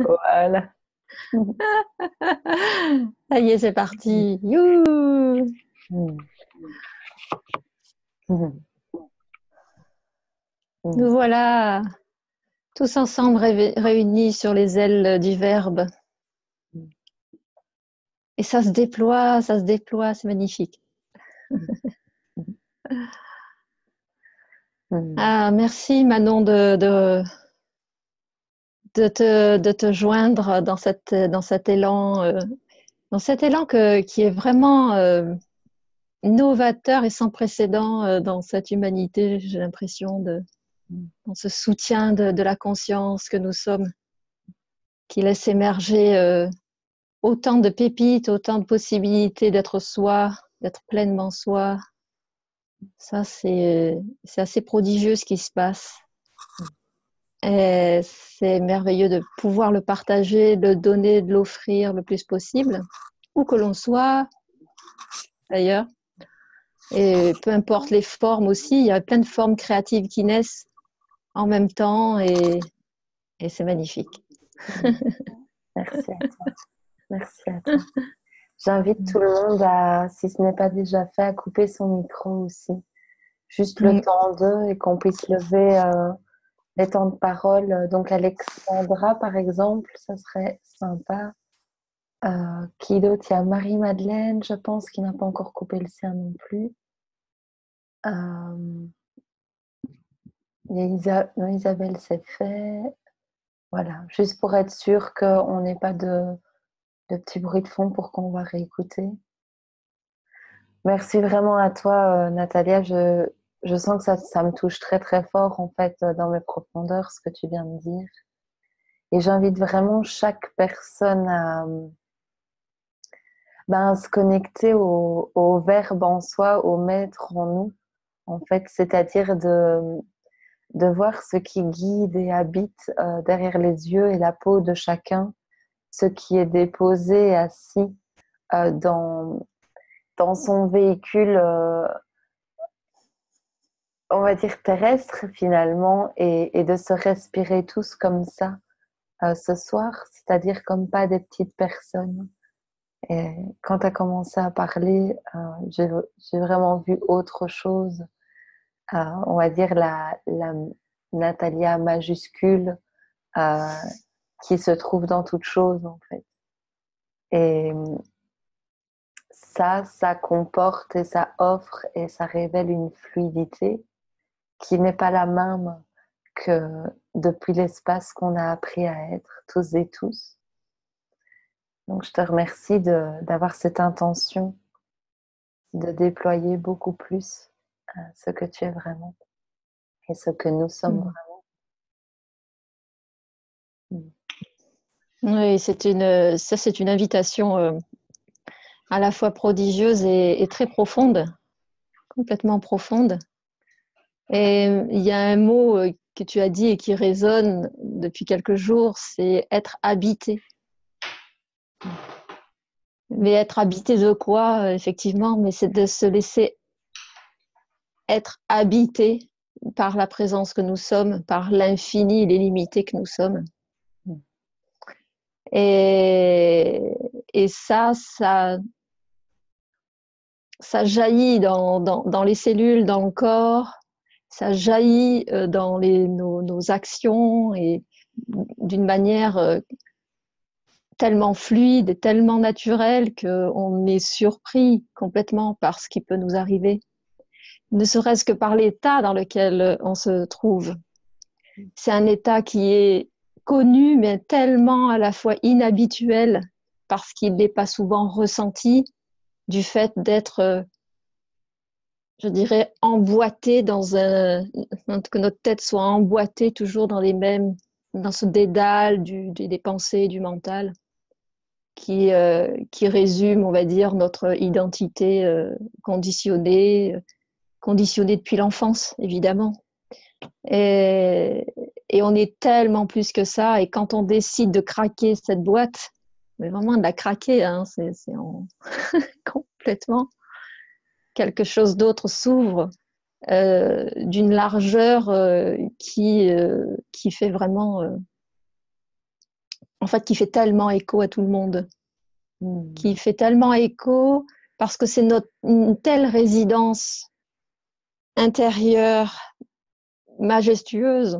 Voilà. Ça y est, c'est parti. Youhou! Nous voilà tous ensemble réunis sur les ailes du Verbe. Et ça se déploie, c'est magnifique. Ah, merci Manon de te joindre dans cet élan, qui est vraiment novateur et sans précédent dans cette humanité, j'ai l'impression, dans ce soutien de la conscience que nous sommes, qui laisse émerger autant de pépites, autant de possibilités d'être soi, d'être pleinement soi. Ça, c'est assez prodigieux ce qui se passe. Et c'est merveilleux de pouvoir le partager, de le donner, de l'offrir le plus possible, où que l'on soit, d'ailleurs. Et peu importe les formes aussi, il y a plein de formes créatives qui naissent en même temps et c'est magnifique. Merci à toi. Merci à toi. J'invite tout le monde à, si ce n'est pas déjà fait, à couper son micro aussi. Juste le temps d'eux et qu'on puisse lever les temps de parole. Donc Alexandra, par exemple, ça serait sympa. Qui d'autre? Il y a Marie-Madeleine, je pense, qui n'a pas encore coupé le sien non plus. Il y a non, Isabelle, c'est fait. Voilà, juste pour être sûr qu'on n'ait pas de petits bruits de fond pour qu'on va réécouter. Merci vraiment à toi, Natalia. Je sens que ça me touche très très fort en fait dans mes profondeurs ce que tu viens de dire. Et j'invite vraiment chaque personne à se connecter au verbe en soi, au maître en nous, en fait, c'est-à-dire de voir ce qui guide et habite derrière les yeux et la peau de chacun, ce qui est déposé et assis dans son véhicule, on va dire terrestre finalement, et de se respirer tous comme ça ce soir, c'est-à-dire comme pas des petites personnes. Et quand tu as commencé à parler, j'ai vraiment vu autre chose, on va dire la Natalia majuscule qui se trouve dans toute chose en fait. Et ça comporte et ça offre et ça révèle une fluidité qui n'est pas la même que depuis l'espace qu'on a appris à être tous et tous. Donc je te remercie d'avoir cette intention de déployer beaucoup plus ce que tu es vraiment et ce que nous sommes vraiment. Oui, c'est une invitation à la fois prodigieuse et très profonde, complètement profonde. Et il y a un mot que tu as dit et qui résonne depuis quelques jours, c'est être habité. Mais être habité de quoi, effectivement, mais c'est de se laisser être habité par la présence que nous sommes, par l'infini, l'illimité que nous sommes. Et ça jaillit dans les cellules, dans le corps, ça jaillit dans nos actions et d'une manière tellement fluide et tellement naturelle qu'on est surpris complètement par ce qui peut nous arriver, ne serait-ce que par l'état dans lequel on se trouve. C'est un état qui est connu, mais tellement à la fois inhabituel parce qu'il n'est pas souvent ressenti du fait d'être, je dirais, emboîté que notre tête soit emboîtée toujours dans ce dédale des pensées, du mental, qui résume, on va dire, notre identité conditionnée depuis l'enfance, évidemment. Et on est tellement plus que ça. Et quand on décide de craquer cette boîte, mais vraiment de la craquer, hein, c'est complètement quelque chose d'autre s'ouvre d'une largeur qui fait vraiment en fait, qui fait tellement écho à tout le monde, qui Mm. fait tellement écho parce que c'est une telle résidence intérieure, majestueuse,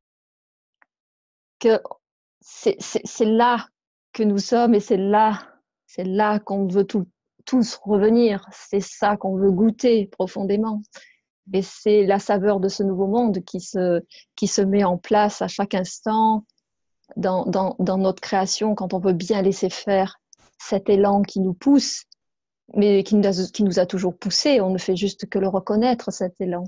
que c'est là que nous sommes et c'est là qu'on veut tous revenir. C'est ça qu'on veut goûter profondément. Et c'est la saveur de ce nouveau monde qui se met en place à chaque instant dans notre création, quand on veut bien laisser faire cet élan qui nous pousse, mais qui nous a toujours poussé. On ne fait juste que le reconnaître, cet élan.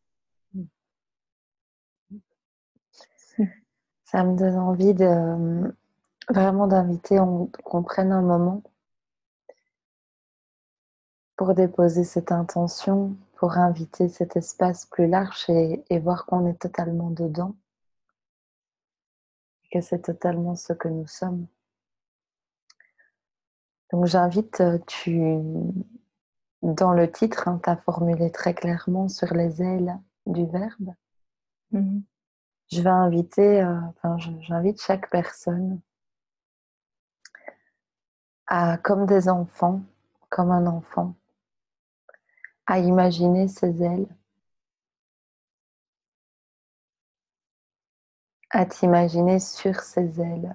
Ça me donne envie de vraiment d'inviter qu'on prenne un moment pour déposer cette intention, pour inviter cet espace plus large et voir qu'on est totalement dedans, que c'est totalement ce que nous sommes. Donc j'invite, dans le titre, tu as formulé très clairement sur les ailes du verbe. Mhm. Je vais inviter, j'invite chaque personne à, comme des enfants, comme un enfant, à imaginer ses ailes, à t'imaginer sur ses ailes.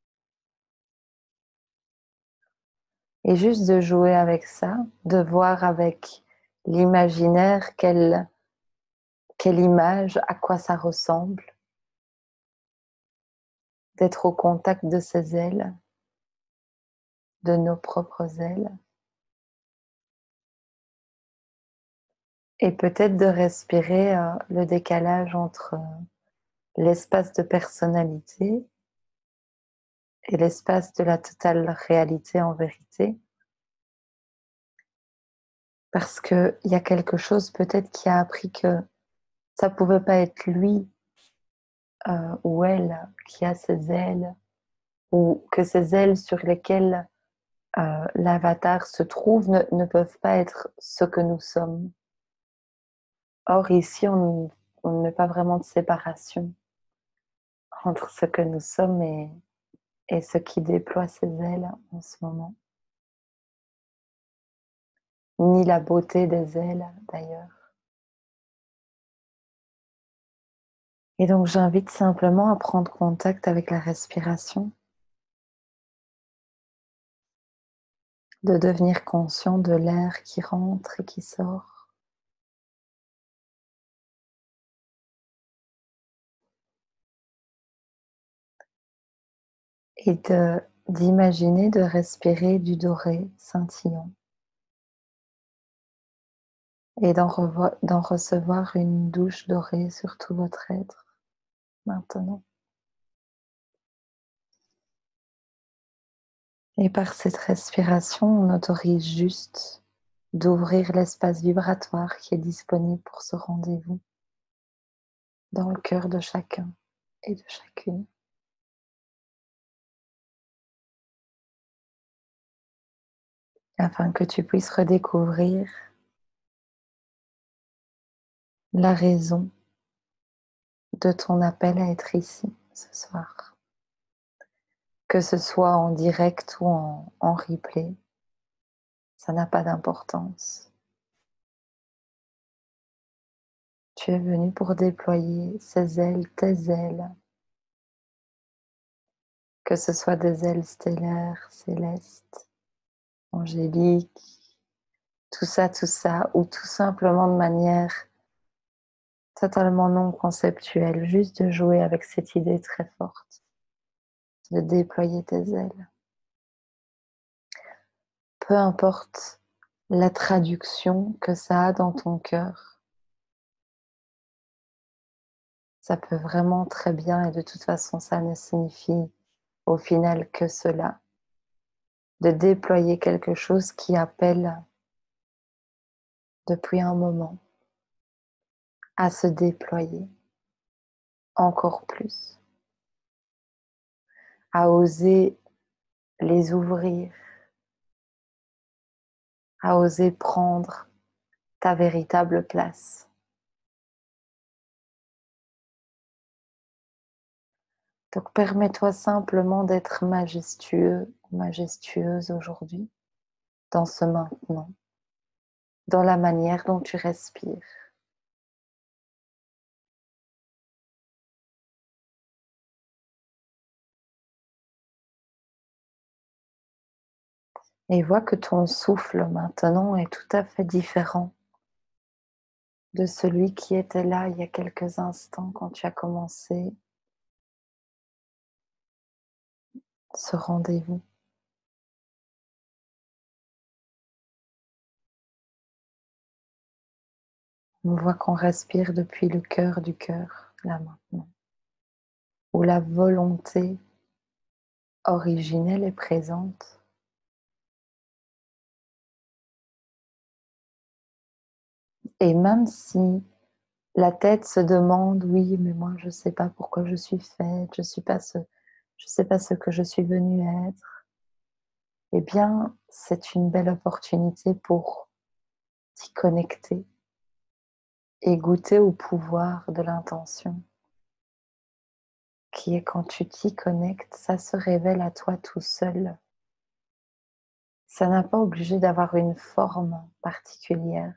Et juste de jouer avec ça, de voir avec l'imaginaire quelle image, à quoi ça ressemble, d'être au contact de ses ailes, de nos propres ailes. Et peut-être de respirer le décalage entre l'espace de personnalité et l'espace de la totale réalité en vérité. Parce qu'il y a quelque chose peut-être qui a appris que ça ne pouvait pas être lui ou elle qui a ses ailes, ou que ces ailes sur lesquelles l'avatar se trouve ne peuvent pas être ce que nous sommes. Or, ici, on ne met pas vraiment de séparation entre ce que nous sommes et ce qui déploie ses ailes en ce moment. Ni la beauté des ailes, d'ailleurs. Et donc, j'invite simplement à prendre contact avec la respiration, de devenir conscient de l'air qui rentre et qui sort. Et d'imaginer de respirer du doré scintillant. Et d'en recevoir une douche dorée sur tout votre être maintenant. Et par cette respiration, on autorise juste d'ouvrir l'espace vibratoire qui est disponible pour ce rendez-vous dans le cœur de chacun et de chacune. Afin que tu puisses redécouvrir la raison de ton appel à être ici ce soir. Que ce soit en direct ou en replay, ça n'a pas d'importance. Tu es venu pour déployer ces ailes, tes ailes, que ce soit des ailes stellaires, célestes, angéliques, tout ça, ou tout simplement de manière totalement non conceptuelle, juste de jouer avec cette idée très forte, de déployer tes ailes. Peu importe la traduction que ça a dans ton cœur, ça peut vraiment très bien, et de toute façon ça ne signifie au final que cela, de déployer quelque chose qui appelle depuis un moment à se déployer encore plus, à oser les ouvrir, à oser prendre ta véritable place. Donc permets-toi simplement d'être majestueux ou majestueuse aujourd'hui, dans ce maintenant, dans la manière dont tu respires. Et vois que ton souffle maintenant est tout à fait différent de celui qui était là il y a quelques instants quand tu as commencé ce rendez-vous. On voit qu'on respire depuis le cœur du cœur, là maintenant, où la volonté originelle est présente. Et même si la tête se demande, oui, mais moi je ne sais pas pourquoi je suis faite, je sais pas ce que je suis venue être, eh bien, c'est une belle opportunité pour t'y connecter et goûter au pouvoir de l'intention, qui est quand tu t'y connectes, ça se révèle à toi tout seul. Ça n'a pas obligé d'avoir une forme particulière.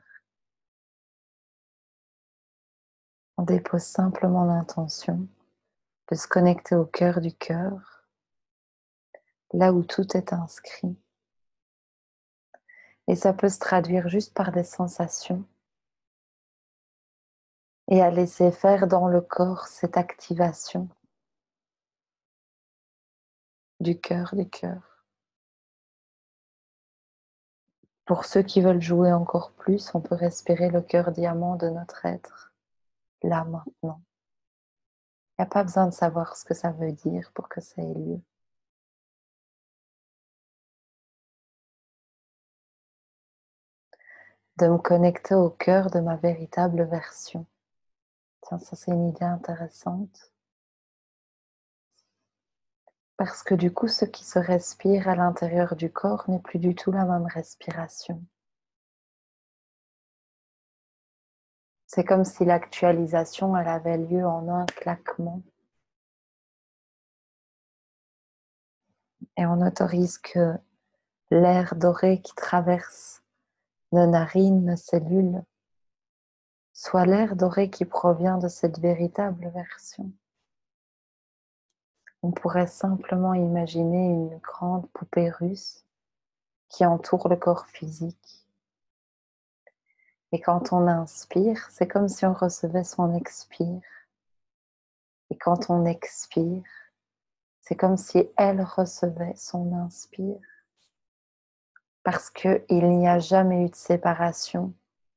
On dépose simplement l'intention de se connecter au cœur du cœur, là où tout est inscrit. Et ça peut se traduire juste par des sensations et à laisser faire dans le corps cette activation du cœur du cœur. Pour ceux qui veulent jouer encore plus, on peut respirer le cœur diamant de notre être, là maintenant. Il n'y a pas besoin de savoir ce que ça veut dire pour que ça ait lieu. De me connecter au cœur de ma véritable version. Tiens, ça c'est une idée intéressante. Parce que du coup, ce qui se respire à l'intérieur du corps n'est plus du tout la même respiration. C'est comme si l'actualisation, elle avait lieu en un claquement. Et on autorise que l'air doré qui traverse nos narines, nos cellules, soit l'air doré qui provient de cette véritable version. On pourrait simplement imaginer une grande poupée russe qui entoure le corps physique. Et quand on inspire, c'est comme si on recevait son expire. Et quand on expire, c'est comme si elle recevait son inspire. Parce qu'il n'y a jamais eu de séparation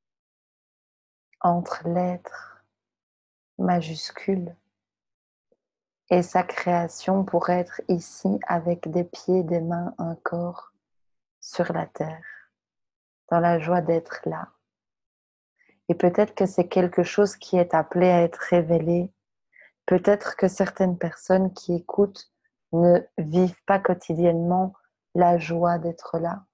entre l'être majuscule et sa création pour être ici avec des pieds, des mains, un corps sur la terre, dans la joie d'être là. Et peut-être que c'est quelque chose qui est appelé à être révélé. Peut-être que certaines personnes qui écoutent ne vivent pas quotidiennement la joie d'être là.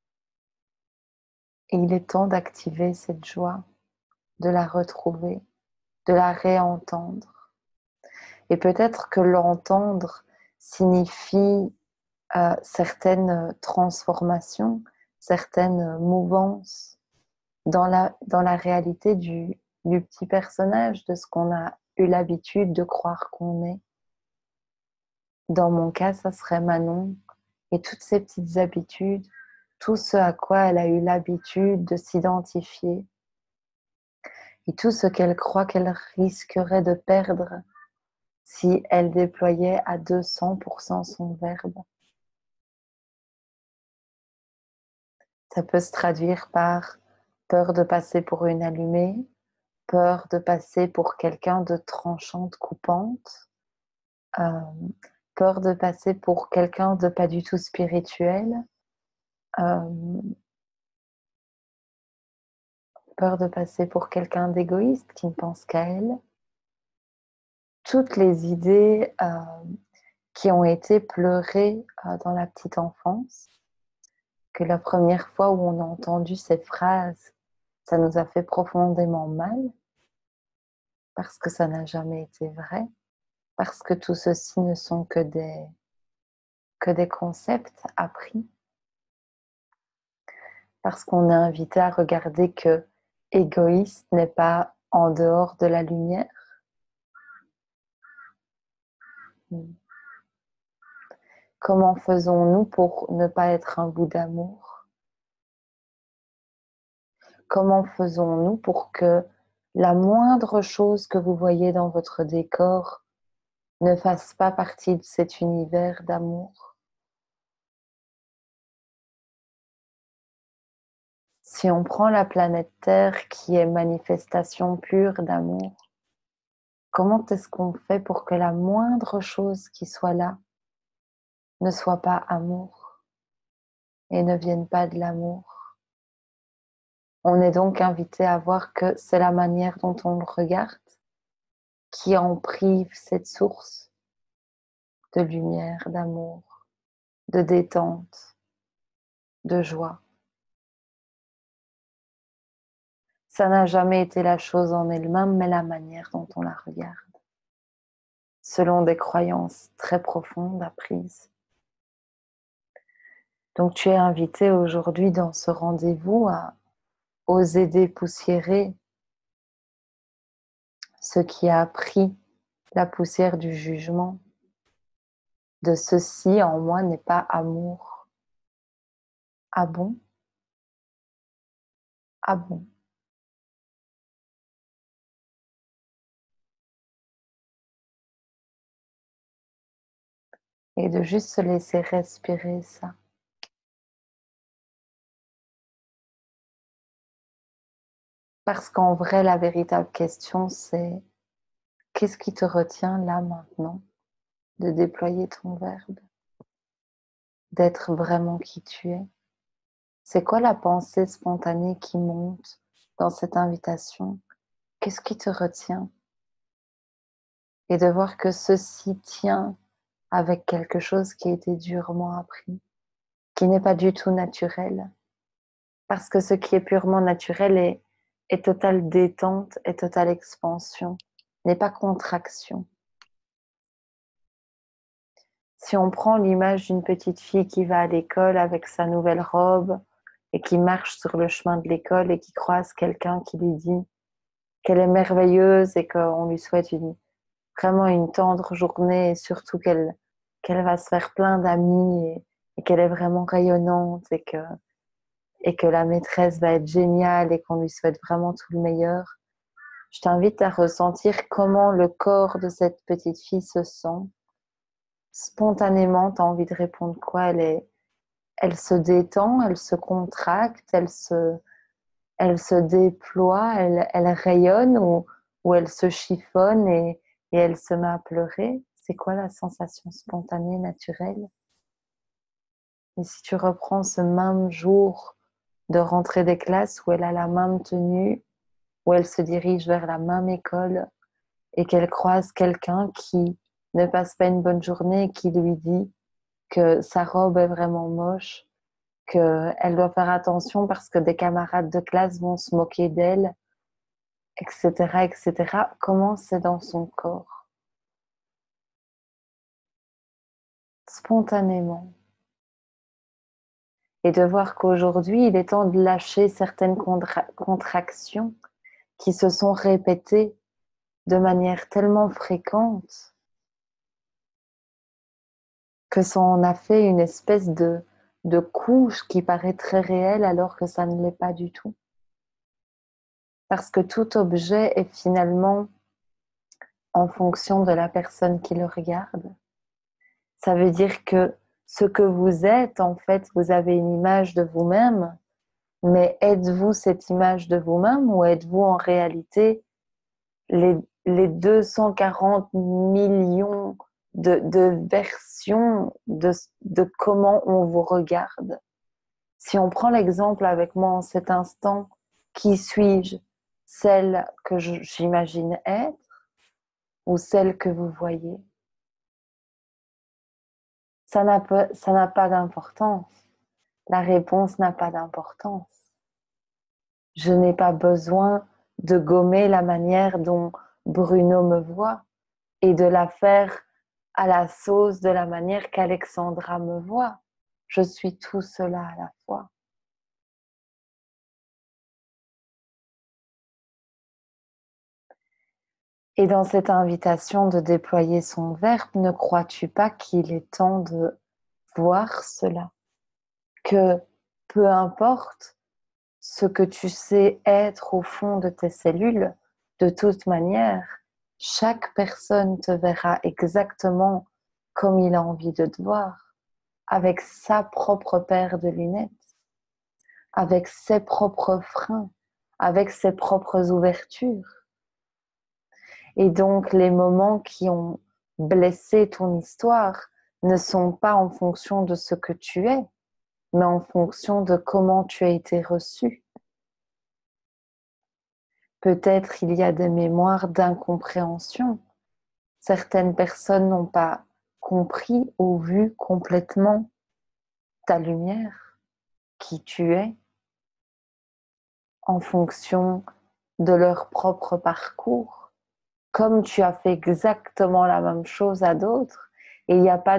Et il est temps d'activer cette joie, de la retrouver, de la réentendre. Et peut-être que l'entendre signifie certaines transformations, certaines mouvances dans la réalité du petit personnage, de ce qu'on a eu l'habitude de croire qu'on est. Dans mon cas, ça serait Manon et toutes ces petites habitudes, tout ce à quoi elle a eu l'habitude de s'identifier et tout ce qu'elle croit qu'elle risquerait de perdre si elle déployait à 200% son verbe. Ça peut se traduire par peur de passer pour une allumée, peur de passer pour quelqu'un de tranchante, coupante, euh, peur de passer pour quelqu'un de pas du tout spirituel, euh, peur de passer pour quelqu'un d'égoïste qui ne pense qu'à elle. Toutes les idées qui ont été pleurées dans la petite enfance, que la première fois où on a entendu ces phrases, ça nous a fait profondément mal, parce que ça n'a jamais été vrai. parce que tout ceci ne sont que des concepts appris, parce qu'on est invité à regarder que égoïste n'est pas en dehors de la lumière. Comment faisons-nous pour ne pas être un bout d'amour? Comment faisons-nous pour que la moindre chose que vous voyez dans votre décor ne fasse pas partie de cet univers d'amour? Si on prend la planète Terre qui est manifestation pure d'amour, comment est-ce qu'on fait pour que la moindre chose qui soit là ne soit pas amour et ne vienne pas de l'amour? On est donc invité à voir que c'est la manière dont on le regarde qui en prive cette source de lumière, d'amour, de détente, de joie. Ça n'a jamais été la chose en elle-même, mais la manière dont on la regarde, selon des croyances très profondes apprises. Donc tu es invité aujourd'hui dans ce rendez-vous à oser dépoussiérer ce qui a pris la poussière du jugement, de ceci en moi n'est pas amour. Ah bon? Ah bon? Et de juste se laisser respirer ça. Parce qu'en vrai, la véritable question, c'est qu'est-ce qui te retient là maintenant de déployer ton verbe, d'être vraiment qui tu es? C'est quoi la pensée spontanée qui monte dans cette invitation? Qu'est-ce qui te retient? Et de voir que ceci tient avec quelque chose qui a été durement appris, qui n'est pas du tout naturel. Parce que ce qui est purement naturel est totale détente et totale expansion, n'est pas contraction. Si on prend l'image d'une petite fille qui va à l'école avec sa nouvelle robe et qui marche sur le chemin de l'école et qui croise quelqu'un qui lui dit qu'elle est merveilleuse et qu'on lui souhaite vraiment une tendre journée et surtout qu'elle va se faire plein d'amis et qu'elle est vraiment rayonnante et que la maîtresse va être géniale et qu'on lui souhaite vraiment tout le meilleur. Je t'invite à ressentir comment le corps de cette petite fille se sent. Spontanément, tu as envie de répondre quoi? Elle se détend, elle se contracte, elle se déploie, elle rayonne ou elle se chiffonne et elle se met à pleurer. C'est quoi la sensation spontanée, naturelle? Et si tu reprends ce même jour de rentrée des classes où elle a la même tenue, où elle se dirige vers la même école et qu'elle croise quelqu'un qui ne passe pas une bonne journée et qui lui dit que sa robe est vraiment moche, qu'elle doit faire attention parce que des camarades de classe vont se moquer d'elle, etc., etc. Comment c'est dans son corps? Spontanément. Et de voir qu'aujourd'hui, il est temps de lâcher certaines contractions qui se sont répétées de manière tellement fréquente que ça en a fait une espèce de couche qui paraît très réelle alors que ça ne l'est pas du tout. Parce que tout objet est finalement en fonction de la personne qui le regarde. Ça veut dire que ce que vous êtes, en fait, vous avez une image de vous-même, mais êtes-vous cette image de vous-même ou êtes-vous en réalité les 240 millions de versions de comment on vous regarde? Si on prend l'exemple avec moi en cet instant, qui suis-je? Celle que j'imagine être ou celle que vous voyez? Ça n'a pas d'importance. La réponse n'a pas d'importance. Je n'ai pas besoin de gommer la manière dont Bruno me voit. et de la faire à la sauce de la manière qu'Alexandra me voit. Je suis tout cela à la fois. Et dans cette invitation de déployer son verbe, ne crois-tu pas qu'il est temps de voir cela? Que peu importe ce que tu sais être au fond de tes cellules, de toute manière, chaque personne te verra exactement comme il a envie de te voir, avec sa propre paire de lunettes, avec ses propres freins, avec ses propres ouvertures. Et donc, les moments qui ont blessé ton histoire ne sont pas en fonction de ce que tu es, mais en fonction de comment tu as été reçu. Peut-être il y a des mémoires d'incompréhension. Certaines personnes n'ont pas compris ou vu complètement ta lumière, qui tu es, en fonction de leur propre parcours. Comme tu as fait exactement la même chose à d'autres, et il n'y a pas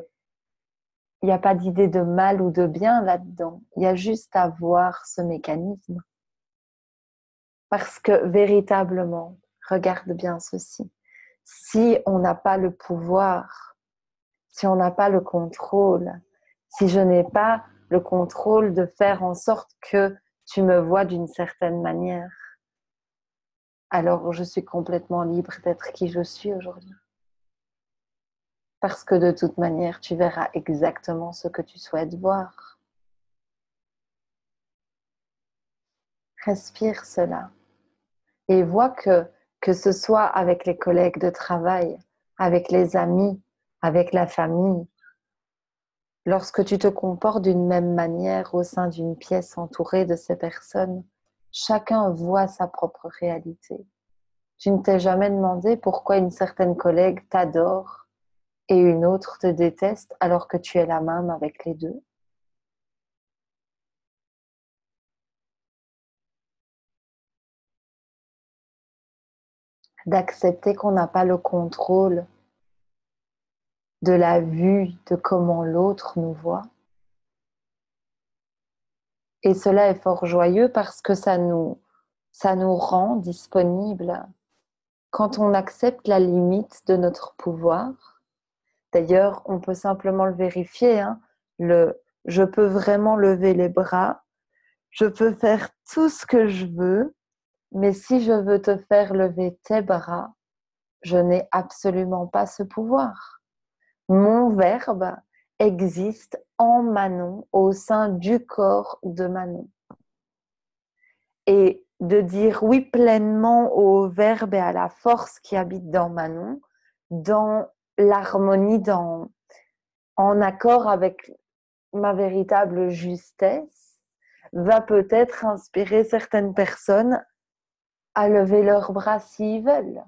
d'idée de mal ou de bien là-dedans. Il y a juste à voir ce mécanisme. Parce que véritablement, regarde bien ceci, si on n'a pas le pouvoir, si on n'a pas le contrôle, si je n'ai pas le contrôle de faire en sorte que tu me vois d'une certaine manière, alors je suis complètement libre d'être qui je suis aujourd'hui. Parce que de toute manière, tu verras exactement ce que tu souhaites voir. Respire cela et vois que ce soit avec les collègues de travail, avec les amis, avec la famille, lorsque tu te comportes d'une même manière au sein d'une pièce entourée de ces personnes, chacun voit sa propre réalité. Tu ne t'es jamais demandé pourquoi une certaine collègue t'adore et une autre te déteste alors que tu es la même avec les deux. D'accepter qu'on n'a pas le contrôle de la vue de comment l'autre nous voit. Et cela est fort joyeux parce que ça nous rend disponibles quand on accepte la limite de notre pouvoir. D'ailleurs, on peut simplement le vérifier, hein, je peux vraiment lever les bras, je peux faire tout ce que je veux, mais si je veux te faire lever tes bras, je n'ai absolument pas ce pouvoir. Mon verbe existe en Manon, au sein du corps de Manon. Et de dire oui pleinement au verbe et à la force qui habite dans Manon, dans l'harmonie, en accord avec ma véritable justesse, va peut-être inspirer certaines personnes à lever leurs bras s'ils veulent.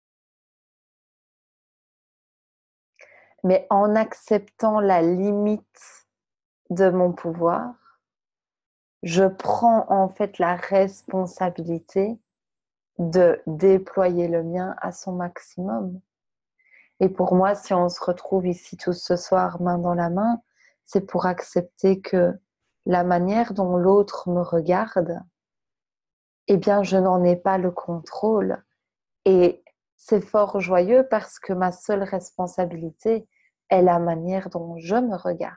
Mais en acceptant la limite de mon pouvoir, je prends en fait la responsabilité de déployer le mien à son maximum. Et pour moi, si on se retrouve ici tous ce soir main dans la main, c'est pour accepter que la manière dont l'autre me regarde, eh bien, je n'en ai pas le contrôle. Et c'est fort joyeux parce que ma seule responsabilité est la manière dont je me regarde.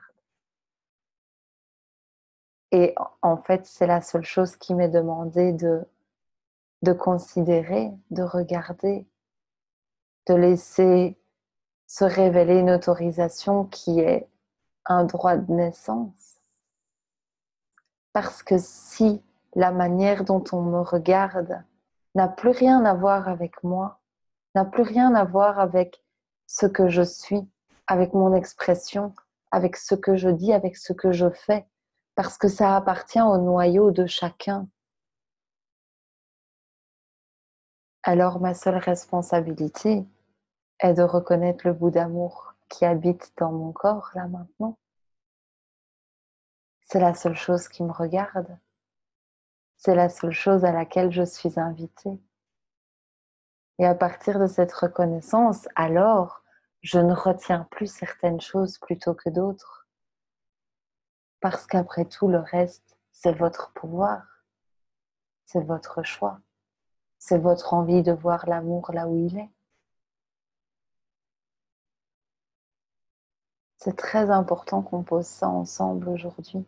Et en fait, c'est la seule chose qui m'est demandée de considérer, de regarder, de laisser se révéler une autorisation qui est un droit de naissance. Parce que si la manière dont on me regarde n'a plus rien à voir avec moi, n'a plus rien à voir avec ce que je suis, avec mon expression, avec ce que je dis, avec ce que je fais, parce que ça appartient au noyau de chacun. Alors ma seule responsabilité est de reconnaître le bout d'amour qui habite dans mon corps là maintenant. C'est la seule chose qui me regarde. C'est la seule chose à laquelle je suis invitée. Et à partir de cette reconnaissance, alors, je ne retiens plus certaines choses plutôt que d'autres. Parce qu'après tout, le reste, c'est votre pouvoir, c'est votre choix, c'est votre envie de voir l'amour là où il est. C'est très important qu'on pose ça ensemble aujourd'hui.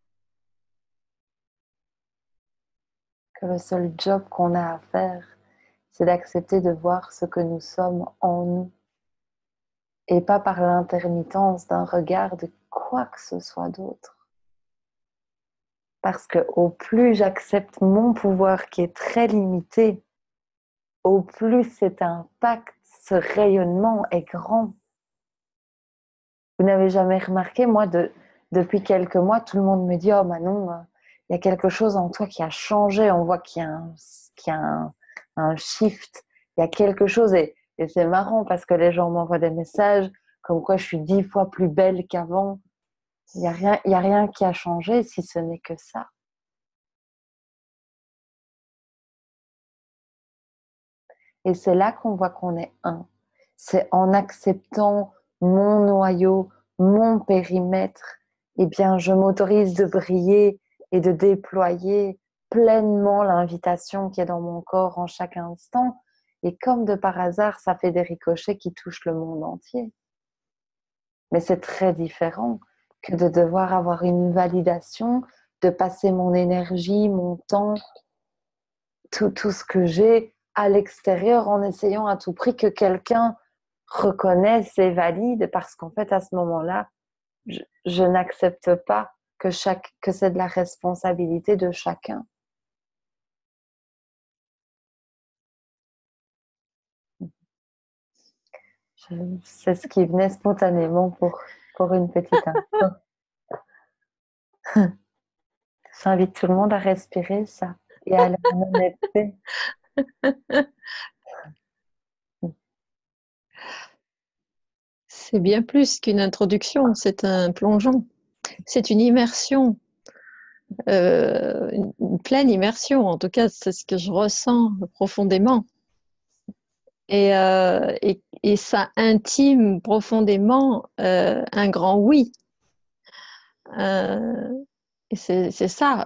Que le seul job qu'on a à faire, c'est d'accepter de voir ce que nous sommes en nous et pas par l'intermittence d'un regard de quoi que ce soit d'autre. Parce que au plus j'accepte mon pouvoir qui est très limité, au plus cet impact, ce rayonnement est grand. Vous n'avez jamais remarqué, moi, depuis quelques mois, tout le monde me dit « Oh Manon, il y a quelque chose en toi qui a changé, on voit qu'il y a un shift, il y a quelque chose. » Et c'est marrant parce que les gens m'envoient des messages comme quoi je suis 10 fois plus belle qu'avant. Il y a rien qui a changé si ce n'est que ça. Et c'est là qu'on voit qu'on est un. C'est en acceptant mon noyau, mon périmètre, eh bien, je m'autorise de briller et de déployer pleinement l'invitation qui est dans mon corps en chaque instant. Et comme de par hasard, ça fait des ricochets qui touchent le monde entier. Mais c'est très différent que de devoir avoir une validation, de passer mon énergie, mon temps, tout ce que j'ai à l'extérieur en essayant à tout prix que quelqu'un reconnaisse et valide parce qu'en fait, à ce moment-là, je n'accepte pas que c'est de la responsabilité de chacun. C'est ce qui venait spontanément pour une petite info. J'invite tout le monde à respirer ça et à aller en honnêteté. C'est bien plus qu'une introduction, c'est un plongeon, c'est une immersion, une pleine immersion, en tout cas c'est ce que je ressens profondément. Et ça intime profondément un grand oui. Et c'est ça,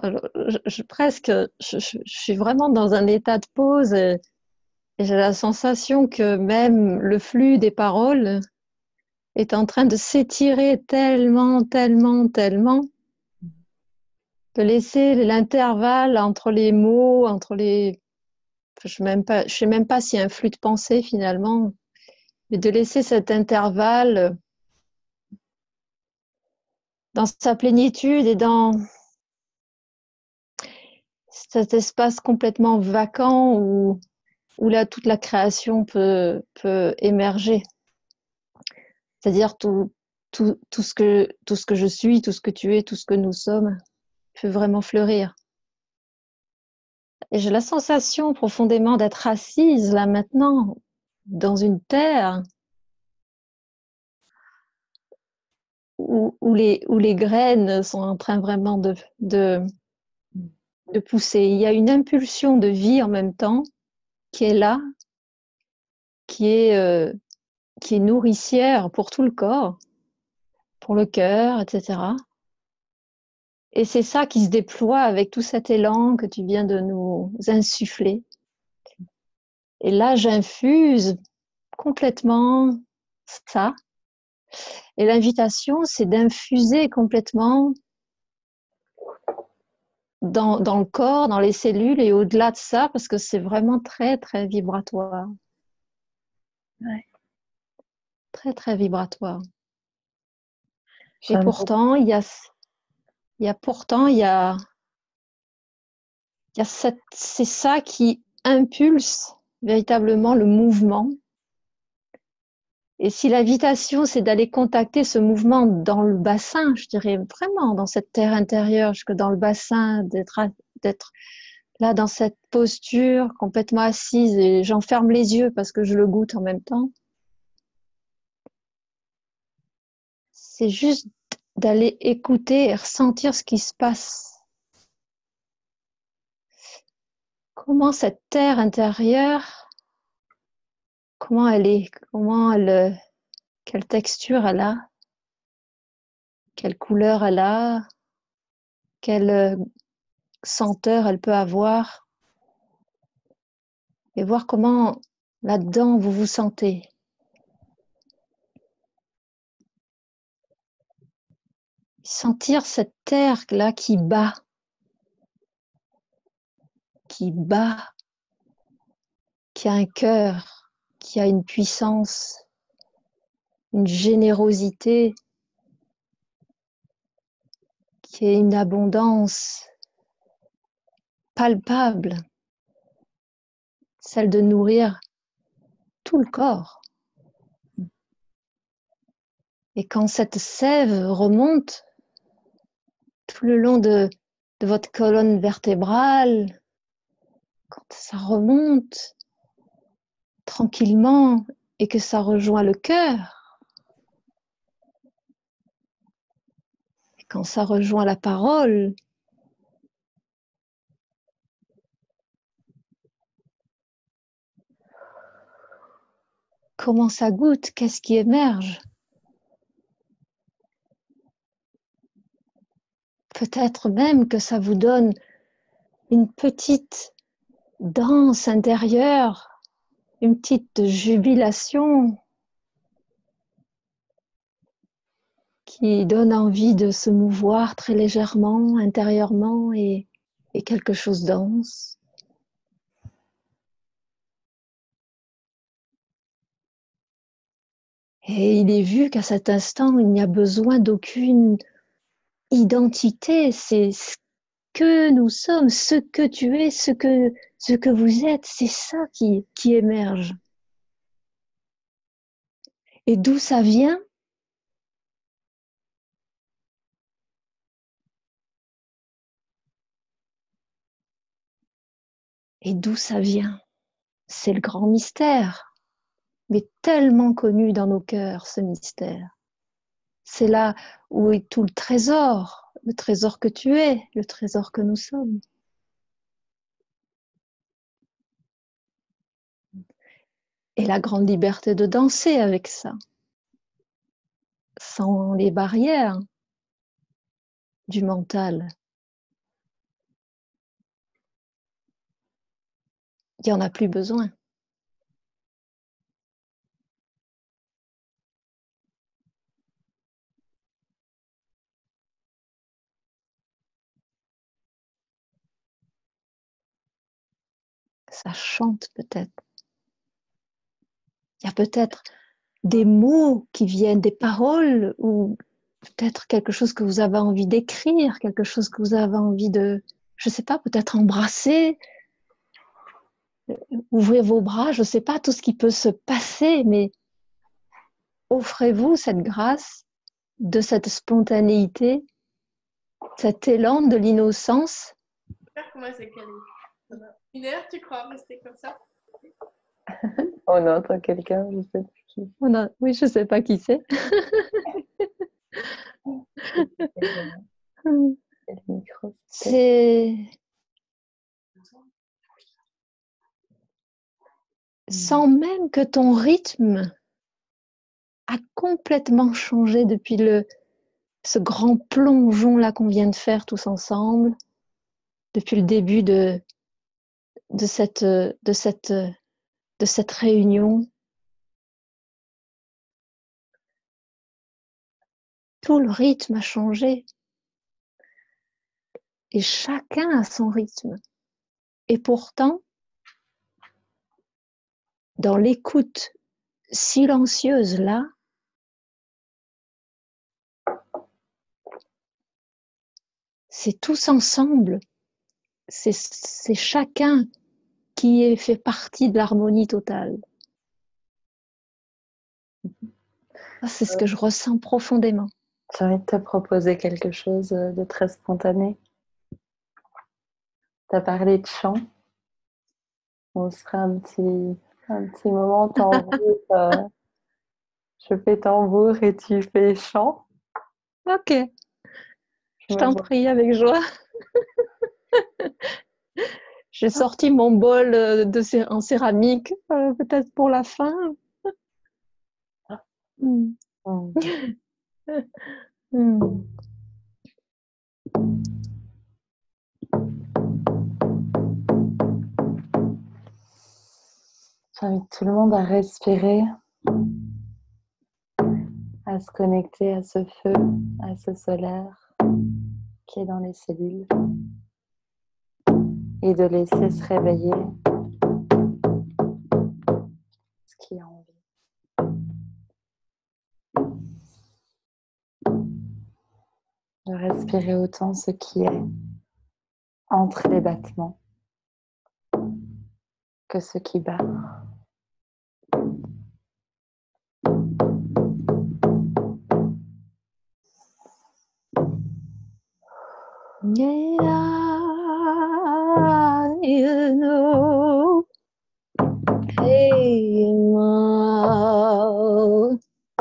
je suis vraiment dans un état de pause et j'ai la sensation que même le flux des paroles est en train de s'étirer tellement, tellement, tellement, de laisser l'intervalle entre les mots, entre les... Je ne sais même pas s'il y a un flux de pensée finalement, mais de laisser cet intervalle dans sa plénitude et dans cet espace complètement vacant où là toute la création peut émerger. C'est-à-dire tout ce que je suis, tout ce que tu es, tout ce que nous sommes peut vraiment fleurir. Et j'ai la sensation profondément d'être assise là maintenant dans une terre où les graines sont en train vraiment de pousser. Il y a une impulsion de vie en même temps qui est là, qui est nourricière pour tout le corps, pour le cœur, etc. Et c'est ça qui se déploie avec tout cet élan que tu viens de nous insuffler. Et là, j'infuse complètement ça. Et l'invitation, c'est d'infuser complètement dans le corps, dans les cellules et au-delà de ça, parce que c'est vraiment très, très vibratoire. Ouais. Très, très vibratoire. Et pourtant, il y a c'est ça qui impulse véritablement le mouvement. Et si l'invitation, c'est d'aller contacter ce mouvement dans le bassin, je dirais vraiment dans cette terre intérieure, jusque dans le bassin, d'être là dans cette posture complètement assise et j'en ferme les yeux parce que je le goûte en même temps. C'est juste d'aller écouter et ressentir ce qui se passe. Comment cette terre intérieure comment elle est, quelle texture elle a, quelle couleur elle a, quelle senteur elle peut avoir, et voir comment là-dedans vous vous sentez. Sentir cette terre-là qui bat, qui a un cœur, qui a une puissance, une générosité, qui est une abondance palpable, celle de nourrir tout le corps. Et quand cette sève remonte tout le long de votre colonne vertébrale, quand ça remonte tranquillement et que ça rejoint le cœur, et quand ça rejoint la parole, comment ça goûte, qu'est-ce qui émerge? Peut-être même que ça vous donne une petite danse intérieure, une petite jubilation qui donne envie de se mouvoir très légèrement, intérieurement et quelque chose dense. Et il est vu qu'à cet instant, il n'y a besoin d'aucune identité. C'est ce que nous sommes, ce que tu es, ce que vous êtes. C'est ça qui émerge. Et d'où ça vient? Et d'où ça vient? C'est le grand mystère, mais tellement connu dans nos cœurs, ce mystère. C'est là où est tout le trésor que tu es, le trésor que nous sommes. Et la grande liberté de danser avec ça, sans les barrières du mental. Il n'y en a plus besoin. Ça chante peut-être. Il y a peut-être des mots qui viennent, des paroles, ou peut-être quelque chose que vous avez envie d'écrire, quelque chose que vous avez envie de, je ne sais pas, peut-être embrasser, ouvrir vos bras, je ne sais pas tout ce qui peut se passer, mais offrez-vous cette grâce de cette spontanéité, cet élan de l'innocence. Comment c'est calé? 1 heure, tu crois, rester comme ça? On entend quelqu'un, je sais pas qui. Oui, je ne sais pas qui c'est. Le micro, c'est sans même que ton rythme a complètement changé depuis ce grand plongeon là qu'on vient de faire tous ensemble, depuis le début de cette réunion. Tout le rythme a changé et chacun a son rythme. Et pourtant, dans l'écoute silencieuse là, c'est tous ensemble, c'est chacun qui fait partie de l'harmonie totale. C'est ce que je ressens profondément. J'ai envie de te proposer quelque chose de très spontané. Tu as parlé de chant. On se fera un petit moment tambour. Je fais tambour et tu fais chant. Ok, je t'en prie avec joie. J'ai sorti mon bol en céramique, peut-être pour la fin. Mm. Mm. J'invite tout le monde à respirer, à se connecter à ce feu, à ce solaire qui est dans les cellules et de laisser se réveiller ce qui a envie. De respirer autant ce qui est entre les battements que ce qui bat. You know, hey, ma.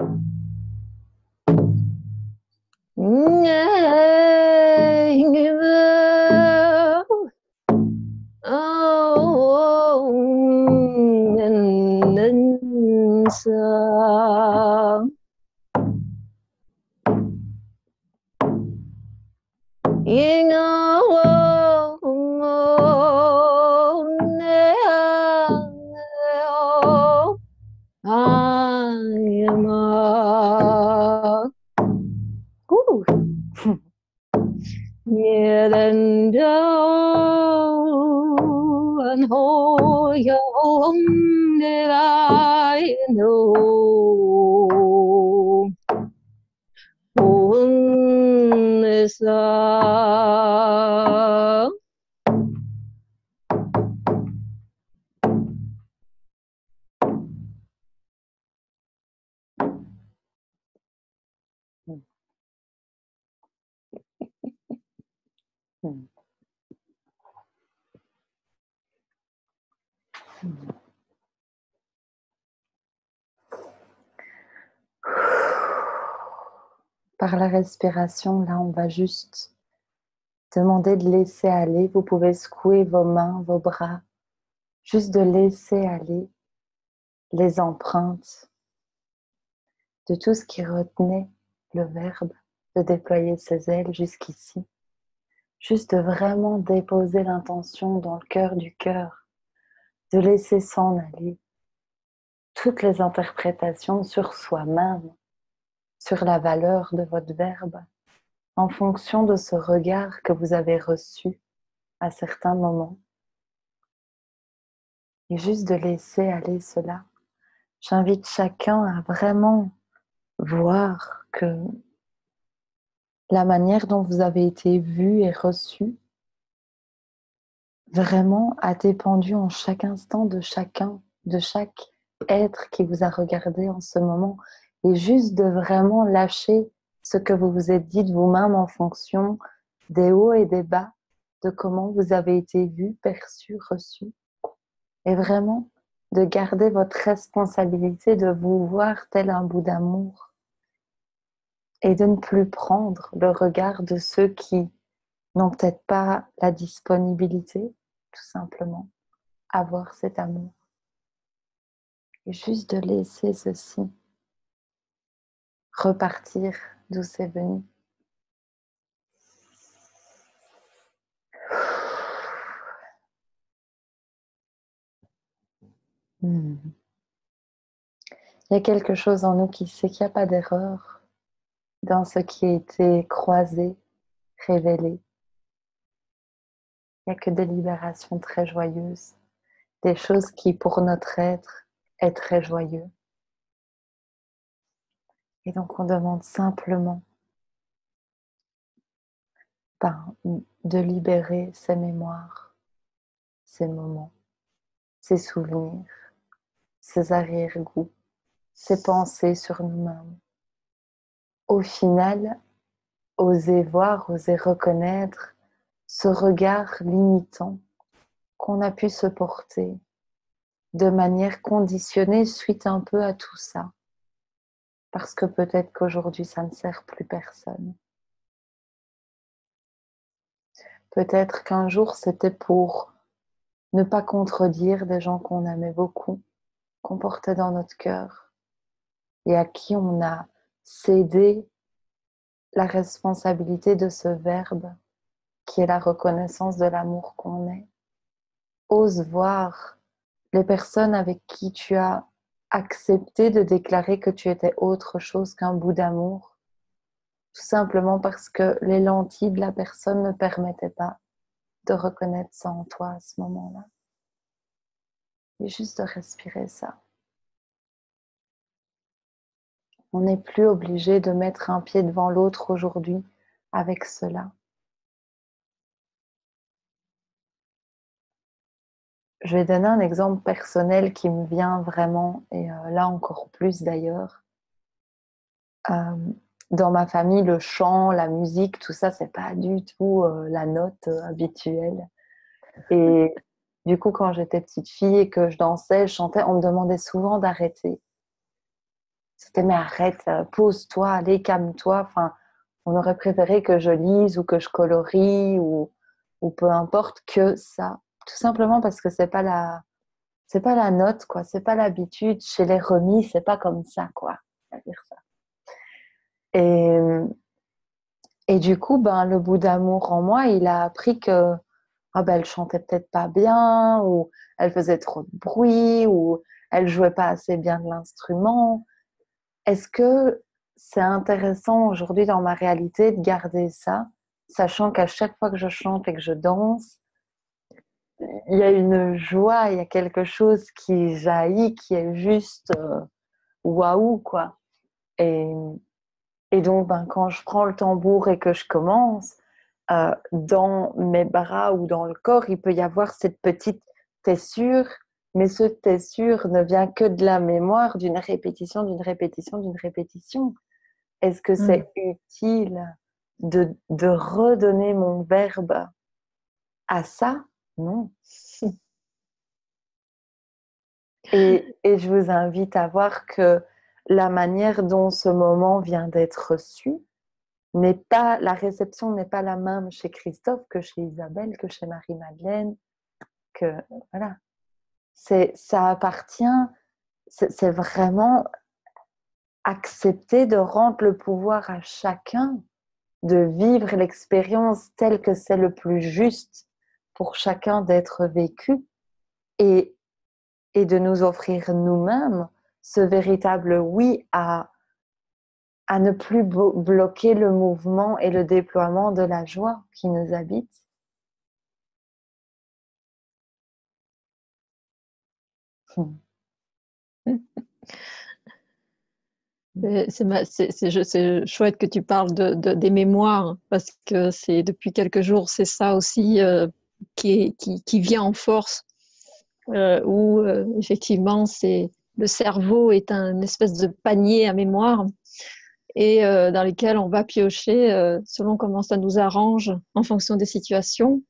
Par la respiration, là, on va juste demander de laisser aller. Vous pouvez secouer vos mains, vos bras, juste de laisser aller les empreintes de tout ce qui retenait le verbe de déployer ses ailes jusqu'ici. Juste de vraiment déposer l'intention dans le cœur du cœur, de laisser s'en aller toutes les interprétations sur soi-même, sur la valeur de votre verbe, en fonction de ce regard que vous avez reçu à certains moments. Et juste de laisser aller cela. J'invite chacun à vraiment voir que la manière dont vous avez été vu et reçu vraiment a dépendu en chaque instant de chacun, de chaque être qui vous a regardé en ce moment, et juste de vraiment lâcher ce que vous vous êtes dit de vous-même en fonction des hauts et des bas, de comment vous avez été vu, perçu, reçu, et vraiment de garder votre responsabilité de vous voir tel un bout d'amour et de ne plus prendre le regard de ceux qui n'ont peut-être pas la disponibilité, tout simplement, à voir cet amour. Et juste de laisser ceci repartir d'où c'est venu. Il y a quelque chose en nous qui sait qu'il n'y a pas d'erreur dans ce qui a été croisé, révélé. Il n'y a que des libérations très joyeuses, des choses qui, pour notre être, est très joyeux. Et donc, on demande simplement de libérer ces mémoires, ces moments, ces souvenirs, ces arrière-goûts, ces pensées sur nous-mêmes. Au final, oser voir, oser reconnaître ce regard limitant qu'on a pu se porter de manière conditionnée suite un peu à tout ça. Parce que peut-être qu'aujourd'hui, ça ne sert plus personne. Peut-être qu'un jour, c'était pour ne pas contredire des gens qu'on aimait beaucoup, qu'on portait dans notre cœur et à qui on a cédé la responsabilité de ce verbe qui est la reconnaissance de l'amour qu'on est. Ose voir les personnes avec qui tu as accepté de déclarer que tu étais autre chose qu'un bout d'amour, tout simplement parce que les lentilles de la personne ne permettaient pas de reconnaître ça en toi à ce moment-là. Et juste de respirer ça. On n'est plus obligé de mettre un pied devant l'autre aujourd'hui avec cela. Je vais donner un exemple personnel qui me vient vraiment, et là encore plus d'ailleurs. Dans ma famille, le chant, la musique, tout ça, c'est pas du tout la note habituelle. Et du coup, quand j'étais petite fille et que je dansais, je chantais, on me demandait souvent d'arrêter. C'était mais arrête, pose-toi, allez, calme-toi. Enfin, on aurait préféré que je lise ou que je colorie ou peu importe que ça. Tout simplement parce que c'est pas la note, quoi. C'est pas l'habitude. Chez les remis, c'est pas comme ça, quoi. On va dire ça. Et du coup, ben, le bout d'amour en moi, il a appris que ben, elle chantait peut-être pas bien, ou elle faisait trop de bruit, ou elle jouait pas assez bien de l'instrument. Est-ce que c'est intéressant aujourd'hui dans ma réalité de garder ça, sachant qu'à chaque fois que je chante et que je danse, il y a une joie, il y a quelque chose qui jaillit, qui est juste waouh, quoi. Et, et donc, ben, quand je prends le tambour et que je commence, dans mes bras ou dans le corps, il peut y avoir cette petite tessure, mais ce tessure ne vient que de la mémoire d'une répétition, d'une répétition, d'une répétition. Est-ce que c'est utile de redonner mon verbe à ça? Non. Et je vous invite à voir que la manière dont ce moment vient d'être reçu, la réception n'est pas la même chez Christophe que chez Isabelle, que chez Marie-Madeleine, que voilà. Ça appartient, c'est vraiment accepter de rendre le pouvoir à chacun de vivre l'expérience telle que c'est le plus juste pour chacun d'être vécu et de nous offrir nous-mêmes ce véritable oui à ne plus bloquer le mouvement et le déploiement de la joie qui nous habite. C'est chouette que tu parles des mémoires, parce que c'est depuis quelques jours, c'est ça aussi qui vient en force, où effectivement le cerveau est un espèce de panier à mémoire et dans lequel on va piocher selon comment ça nous arrange en fonction des situations.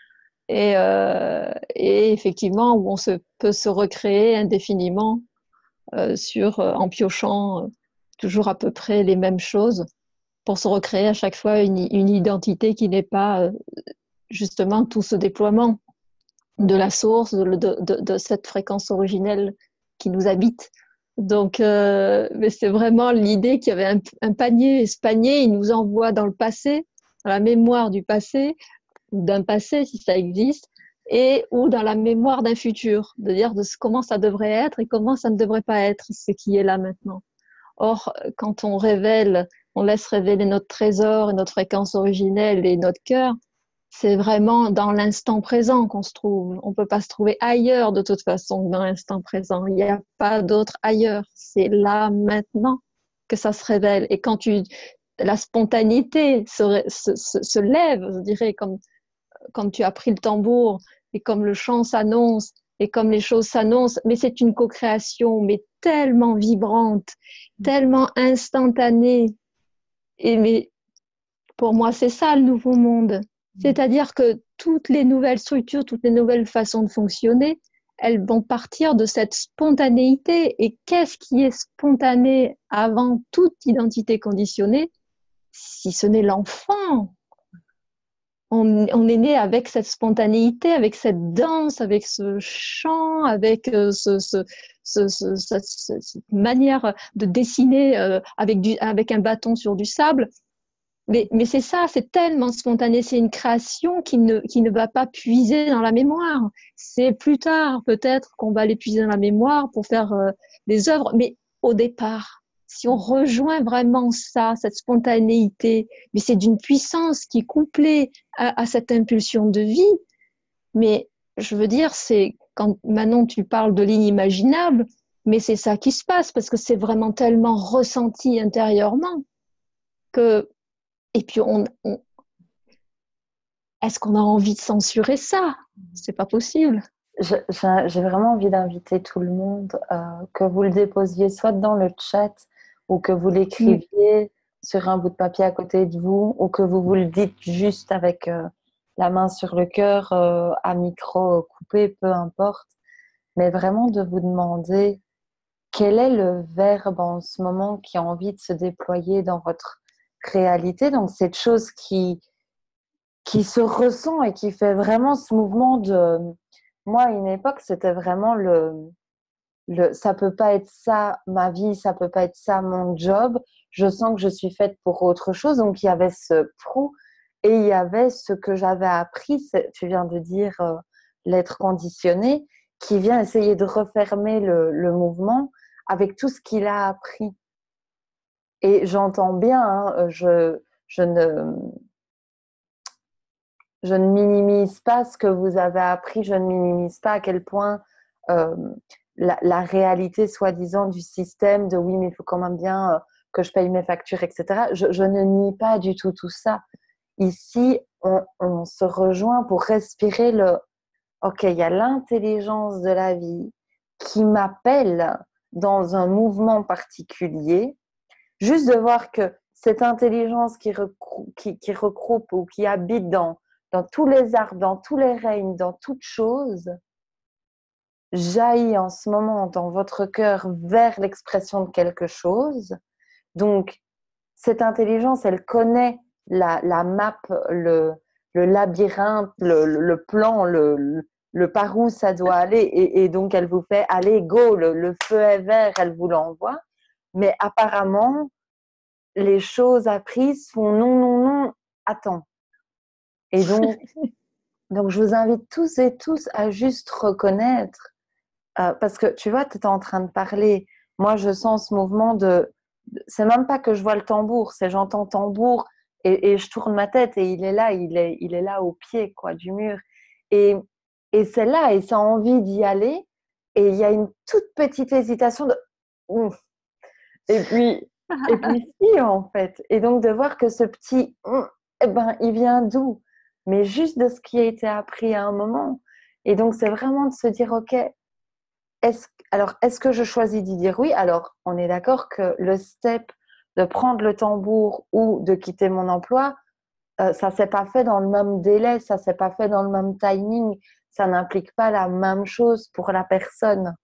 Et effectivement, où peut se recréer indéfiniment en piochant toujours à peu près les mêmes choses pour se recréer à chaque fois une identité qui n'est pas justement tout ce déploiement de la source, de cette fréquence originelle qui nous habite. Donc, mais c'est vraiment l'idée qu'il y avait un panier, et ce panier, il nous envoie dans le passé, dans la mémoire du passé, ou d'un passé si ça existe, ou dans la mémoire d'un futur, de dire comment ça devrait être et comment ça ne devrait pas être, ce qui est là maintenant. Or, quand on laisse révéler notre trésor et notre fréquence originelle et notre cœur, c'est vraiment dans l'instant présent qu'on se trouve. On ne peut pas se trouver ailleurs de toute façon que dans l'instant présent. Il n'y a pas d'autre ailleurs. C'est là, maintenant, que ça se révèle. Et quand la spontanéité se lève, je dirais, comme tu as pris le tambour et comme le chant s'annonce et comme les choses s'annoncent, mais c'est une co-création, mais tellement vibrante, tellement instantanée. Mais pour moi, c'est ça le nouveau monde. C'est-à-dire que toutes les nouvelles structures, toutes les nouvelles façons de fonctionner, elles vont partir de cette spontanéité. Et qu'est-ce qui est spontané avant toute identité conditionnée, si ce n'est l'enfant? on est né avec cette spontanéité, avec cette danse, avec ce chant, avec cette manière de dessiner avec un bâton sur du sable. Mais c'est ça, c'est tellement spontané, c'est une création qui ne va pas puiser dans la mémoire. C'est plus tard, peut-être, qu'on va les puiser dans la mémoire pour faire des œuvres, mais au départ, si on rejoint vraiment ça, cette spontanéité, mais c'est d'une puissance qui est couplée à cette impulsion de vie. Mais je veux dire, c'est quand Manon, tu parles de l'inimaginable, mais c'est ça qui se passe parce que c'est vraiment tellement ressenti intérieurement que et puis, est-ce qu'on a envie de censurer ça? C'est pas possible. J'ai vraiment envie d'inviter tout le monde, que vous le déposiez soit dans le chat ou que vous Mm. l'écriviez sur un bout de papier à côté de vous ou que vous le dites juste avec la main sur le cœur, à micro coupé, peu importe. Mais vraiment de vous demander quel est le verbe en ce moment qui a envie de se déployer dans votre réalité. Donc cette chose qui se ressent et qui fait vraiment ce mouvement de... Moi, à une époque, c'était vraiment ça peut pas être ça ma vie, ça peut pas être ça mon job. Je sens que je suis faite pour autre chose. Donc, il y avait ce prou et il y avait ce que j'avais appris. Tu viens de dire l'être conditionné, qui vient essayer de refermer le mouvement avec tout ce qu'il a appris. Et j'entends bien, hein, je ne minimise pas ce que vous avez appris, je ne minimise pas à quel point euh, la réalité soi-disant du système de oui, mais il faut quand même bien que je paye mes factures, etc. Je ne nie pas du tout tout ça. Ici, on se rejoint pour respirer ok, il y a l'intelligence de la vie qui m'appelle dans un mouvement particulier. Juste de voir que cette intelligence qui regroupe ou qui habite dans tous les arbres, dans tous les règnes, dans toutes choses, jaillit en ce moment dans votre cœur vers l'expression de quelque chose. Donc, cette intelligence, elle connaît la map, le labyrinthe, le plan, le par où ça doit aller. Et donc, elle vous fait, allez, go, le feu est vert, elle vous l'envoie. Mais apparemment, les choses apprises font non, non, non, attends. Et donc je vous invite tous et tous à juste reconnaître, parce que tu vois, tu étais en train de parler, moi je sens ce mouvement c'est même pas que je vois le tambour, c'est j'entends tambour et je tourne ma tête et il est là au pied quoi, du mur. Et, et c'est là, et ça a envie d'y aller, et il y a une toute petite hésitation de ouf. Et puis, et puis si, en fait. Et donc, de voir que ce petit, eh ben, il vient d'où? Mais juste de ce qui a été appris à un moment. Et donc, c'est vraiment de se dire, OK, est-ce que je choisis d'y dire oui? Alors, on est d'accord que le step de prendre le tambour ou de quitter mon emploi, ça ne s'est pas fait dans le même délai, ça ne s'est pas fait dans le même timing, ça n'implique pas la même chose pour la personne.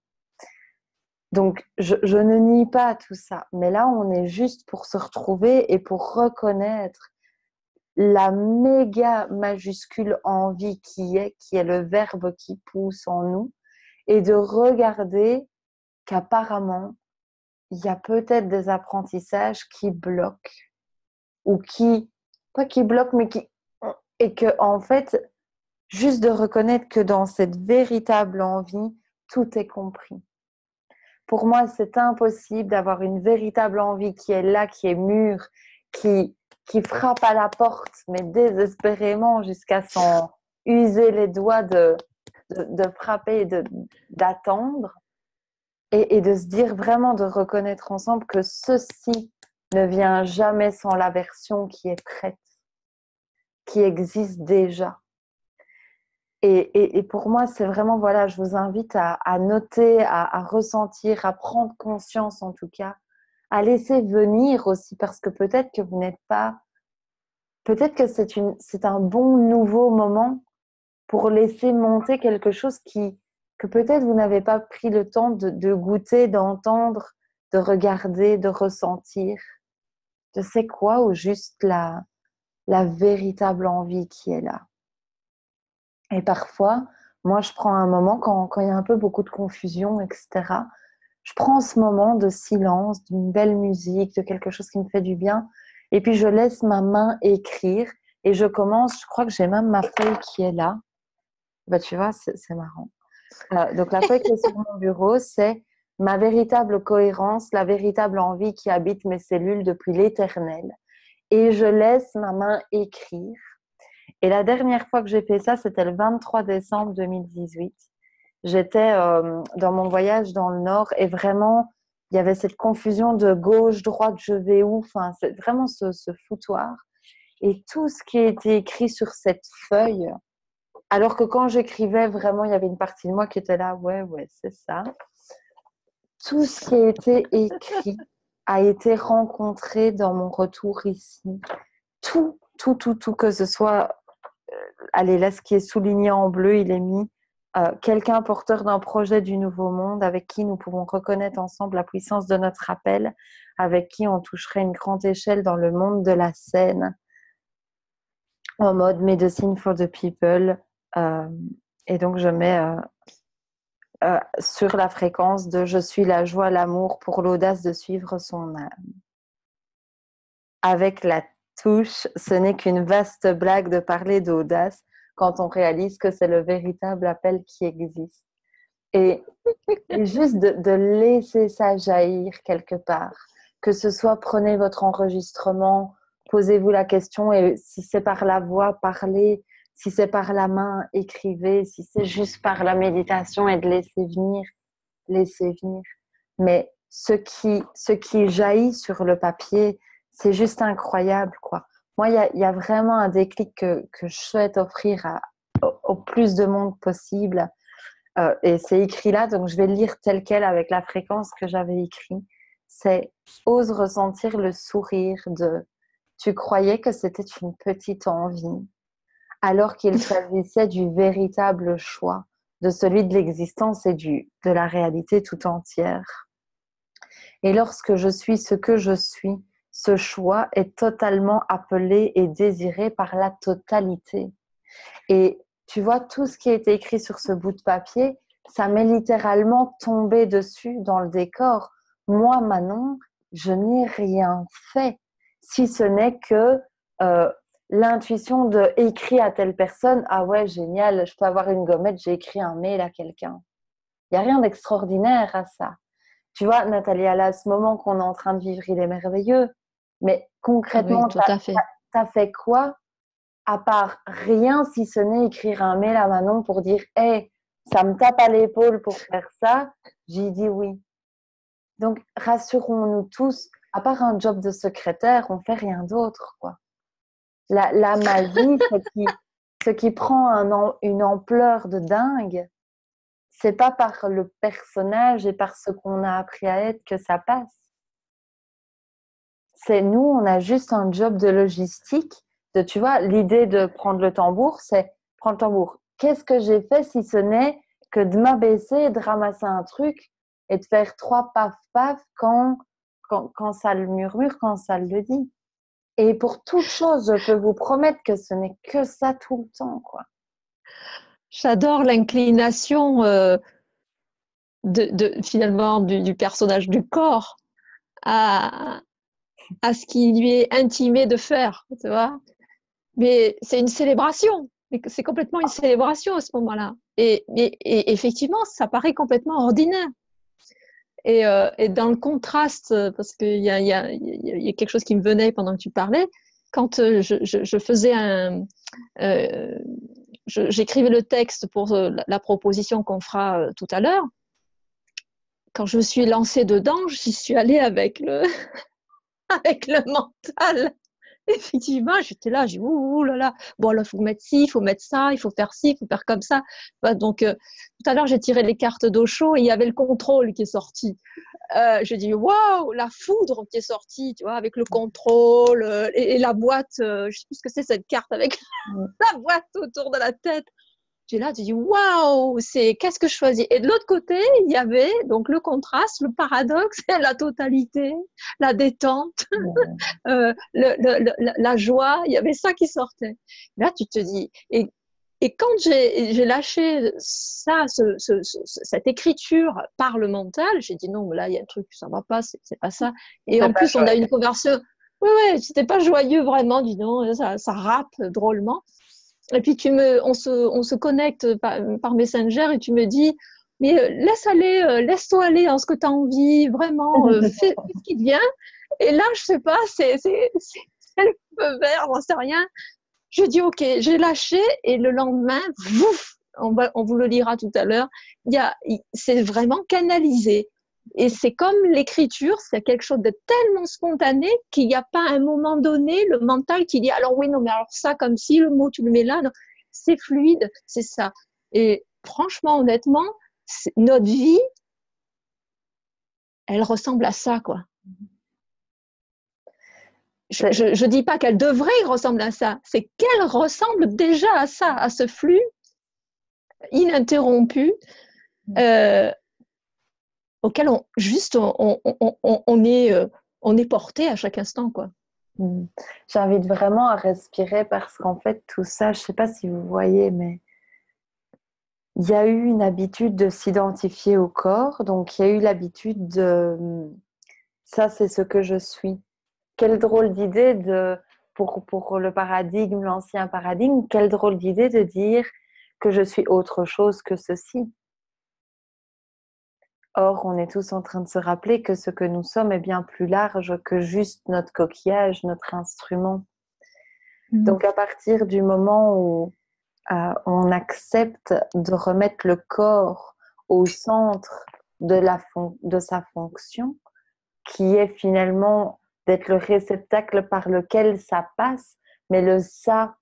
Donc, je ne nie pas tout ça, mais là, on est juste pour se retrouver et pour reconnaître la méga majuscule envie qui est le verbe qui pousse en nous, et de regarder qu'apparemment, il y a peut-être des apprentissages qui bloquent, ou pas qui bloquent, mais et que, en fait, juste de reconnaître que dans cette véritable envie, tout est compris. Pour moi, c'est impossible d'avoir une véritable envie qui est là, qui est mûre, qui frappe à la porte, mais désespérément jusqu'à s'en user les doigts de frapper, d'attendre, et de se dire vraiment, de reconnaître ensemble que ceci ne vient jamais sans la version qui est prête, qui existe déjà. Et pour moi, c'est vraiment, voilà, je vous invite à noter, à ressentir, à prendre conscience en tout cas, à laisser venir aussi, parce que peut-être que vous n'êtes pas, peut-être que c'est un bon nouveau moment pour laisser monter quelque chose que peut-être vous n'avez pas pris le temps de goûter, d'entendre, de regarder, de ressentir. Je sais quoi, ou juste la la véritable envie qui est là. Et parfois, moi, je prends un moment quand il y a un peu beaucoup de confusion, etc. Je prends ce moment de silence, d'une belle musique, de quelque chose qui me fait du bien. Et puis, je laisse ma main écrire. Et je commence, je crois que j'ai même ma feuille qui est là. Bah, tu vois, c'est marrant. Donc, la feuille qui est sur mon bureau, c'est ma véritable cohérence, la véritable envie qui habite mes cellules depuis l'éternel. Et je laisse ma main écrire. Et la dernière fois que j'ai fait ça, c'était le 23 décembre 2018. J'étais dans mon voyage dans le Nord et vraiment, il y avait cette confusion de gauche, droite, je vais où? Enfin, c'est vraiment ce foutoir. Et tout ce qui était écrit sur cette feuille, alors que quand j'écrivais, vraiment, il y avait une partie de moi qui était là, ouais, c'est ça. Tout ce qui a été écrit a été rencontré dans mon retour ici. Tout, que ce soit, allez, là, ce qui est souligné en bleu, il est mis quelqu'un porteur d'un projet du nouveau monde avec qui nous pouvons reconnaître ensemble la puissance de notre appel, avec qui on toucherait une grande échelle dans le monde de la scène, en mode Medicine for the People. Et donc, je mets sur la fréquence de Je suis la joie, l'amour pour l'audace de suivre son âme. Avec la touche, ce n'est qu'une vaste blague de parler d'audace quand on réalise que c'est le véritable appel qui existe. Et juste de laisser ça jaillir quelque part, que ce soit prenez votre enregistrement, posez-vous la question et si c'est par la voix, parlez, si c'est par la main, écrivez, si c'est juste par la méditation et de laisser venir, laissez venir. Mais ce qui jaillit sur le papier, c'est juste incroyable, quoi. Moi, il y a vraiment un déclic que je souhaite offrir au plus de monde possible. Et c'est écrit là, donc je vais le lire tel quel avec la fréquence que j'avais écrit. C'est « Ose ressentir le sourire de tu croyais que c'était une petite envie, alors qu'il s'agissait du véritable choix, de celui de l'existence et de la réalité tout entière. Et lorsque je suis ce que je suis, ce choix est totalement appelé et désiré par la totalité. » Et tu vois, tout ce qui a été écrit sur ce bout de papier, ça m'est littéralement tombé dessus dans le décor. Moi, Manon, je n'ai rien fait, si ce n'est que l'intuition de écrire à telle personne, ah ouais, génial, je peux avoir une gommette, j'ai écrit un mail à quelqu'un. Il n'y a rien d'extraordinaire à ça. Tu vois, Nathalie, à ce moment qu'on est en train de vivre, il est merveilleux. Mais concrètement, Oui, tout à fait. t'as fait quoi? À part rien, si ce n'est écrire un mail à Manon pour dire « Hey, ça me tape à l'épaule pour faire ça », j'ai dit oui. Donc, rassurons-nous tous, à part un job de secrétaire, on ne fait rien d'autre, quoi. La magie, ce qui prend une ampleur de dingue, c'est pas par le personnage et par ce qu'on a appris à être que ça passe. C'est nous, on a juste un job de logistique. Tu vois, l'idée de prendre le tambour, c'est prendre le tambour. Qu'est-ce que j'ai fait si ce n'est que de m'abaisser, de ramasser un truc et de faire 3 paf paf quand ça le murmure, quand ça le dit. Et pour toute chose, je peux vous promettre que ce n'est que ça tout le temps, quoi. J'adore l'inclination finalement du personnage du corps à ce qui lui est intimé de faire, tu vois. Mais c'est une célébration, c'est complètement une célébration à ce moment-là. Et effectivement, ça paraît complètement ordinaire. Et dans le contraste, parce qu'il y a quelque chose qui me venait pendant que tu parlais, quand je faisais j'écrivais le texte pour la proposition qu'on fera tout à l'heure, quand je me suis lancée dedans, j'y suis allée avec le mental. Effectivement, j'étais là, j'ai dit ouh là là, bon là, il faut mettre ci, il faut mettre ça, il faut faire ci, il faut faire comme ça. Donc, tout à l'heure, j'ai tiré les cartes d'eau chaud et il y avait le contrôle qui est sorti. J'ai dit waouh, la foudre qui est sortie, tu vois, avec le contrôle et la boîte, je sais plus ce que c'est cette carte avec la boîte autour de la tête. Tu es là, tu dis waouh, qu'est-ce que je choisis? Et de l'autre côté, il y avait donc le contraste, le paradoxe, la totalité, la détente, la joie. Il y avait ça qui sortait. Là, tu te dis, et quand j'ai lâché ça, cette écriture par le mental, j'ai dit non, là, il y a un truc, ça va pas, c'est pas ça. Et en plus, on a une conversion. Ouais, c'était pas joyeux vraiment, dis non, ça rappe drôlement. Et puis on se connecte par Messenger et tu me dis, mais laisse-toi aller en ce que tu as envie, vraiment, fais ce qui te vient. Et là, je sais pas, c'est le feu vert, j'en sais rien. Je dis ok, j'ai lâché et le lendemain, ouf, on vous le lira tout à l'heure, c'est vraiment canalisé. Et c'est comme l'écriture, c'est quelque chose de tellement spontané qu'il n'y a pas un moment donné le mental qui dit alors oui, non, mais alors ça, comme si le mot tu le mets là, non, c'est fluide, c'est ça. Et franchement, honnêtement, notre vie, elle ressemble à ça, quoi. Je dis pas qu'elle devrait ressembler à ça, c'est qu'elle ressemble déjà à ça, à ce flux ininterrompu auquel on est porté à chaque instant, quoi. J'invite vraiment à respirer parce qu'en fait, tout ça, je ne sais pas si vous voyez, mais il y a eu une habitude de s'identifier au corps. Donc, il y a eu l'habitude de ça, c'est ce que je suis. Quelle drôle d'idée pour le paradigme, l'ancien paradigme, quelle drôle d'idée de dire que je suis autre chose que ceci. Or, on est tous en train de se rappeler que ce que nous sommes est bien plus large que juste notre coquillage, notre instrument. Donc, à partir du moment où on accepte de remettre le corps au centre de sa fonction, qui est finalement d'être le réceptacle par lequel ça passe, mais le ça,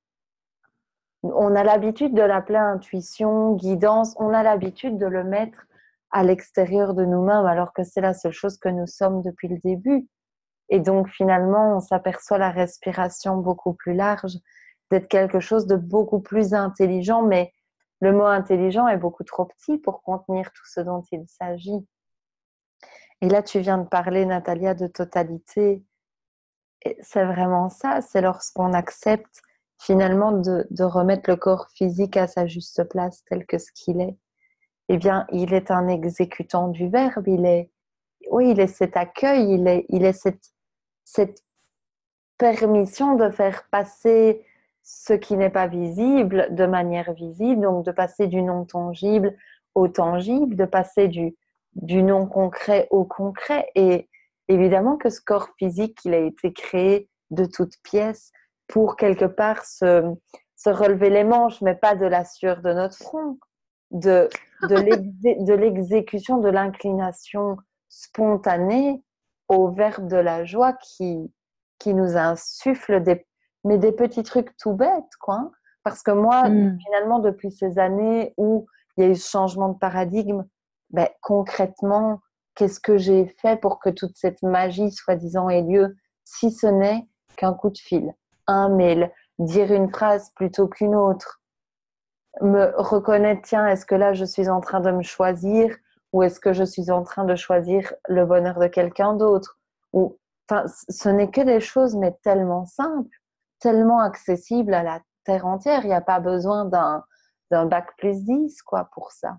on a l'habitude de l'appeler intuition, guidance, on a l'habitude de le mettre à l'extérieur de nous-mêmes, alors que c'est la seule chose que nous sommes depuis le début. Et donc finalement, on s'aperçoit la respiration beaucoup plus large, d'être quelque chose de beaucoup plus intelligent, mais le mot intelligent est beaucoup trop petit pour contenir tout ce dont il s'agit. Et là, tu viens de parler, Natalia, de totalité. Et c'est vraiment ça, c'est lorsqu'on accepte finalement de remettre le corps physique à sa juste place tel que ce qu'il est. Eh bien, il est un exécutant du verbe, il est cet accueil, il est cette permission de faire passer ce qui n'est pas visible de manière visible, donc de passer du non tangible au tangible, de passer du non concret au concret. Et évidemment que ce corps physique, il a été créé de toutes pièces pour quelque part se relever les manches, mais pas de la sueur de notre front, de l'exécution, de l'inclination spontanée au verbe de la joie qui nous insuffle des petits trucs tout bêtes, quoi. Parce que moi, finalement, depuis ces années où il y a eu ce changement de paradigme, concrètement, qu'est-ce que j'ai fait pour que toute cette magie, soi-disant, ait lieu, si ce n'est qu'un coup de fil, un mail, dire une phrase plutôt qu'une autre, me reconnaître, tiens, est-ce que là, je suis en train de me choisir ou est-ce que je suis en train de choisir le bonheur de quelqu'un d'autre? Ou, enfin, ce n'est que des choses, mais tellement simples, tellement accessibles à la terre entière. Il n'y a pas besoin d'un bac plus 10, quoi, pour ça.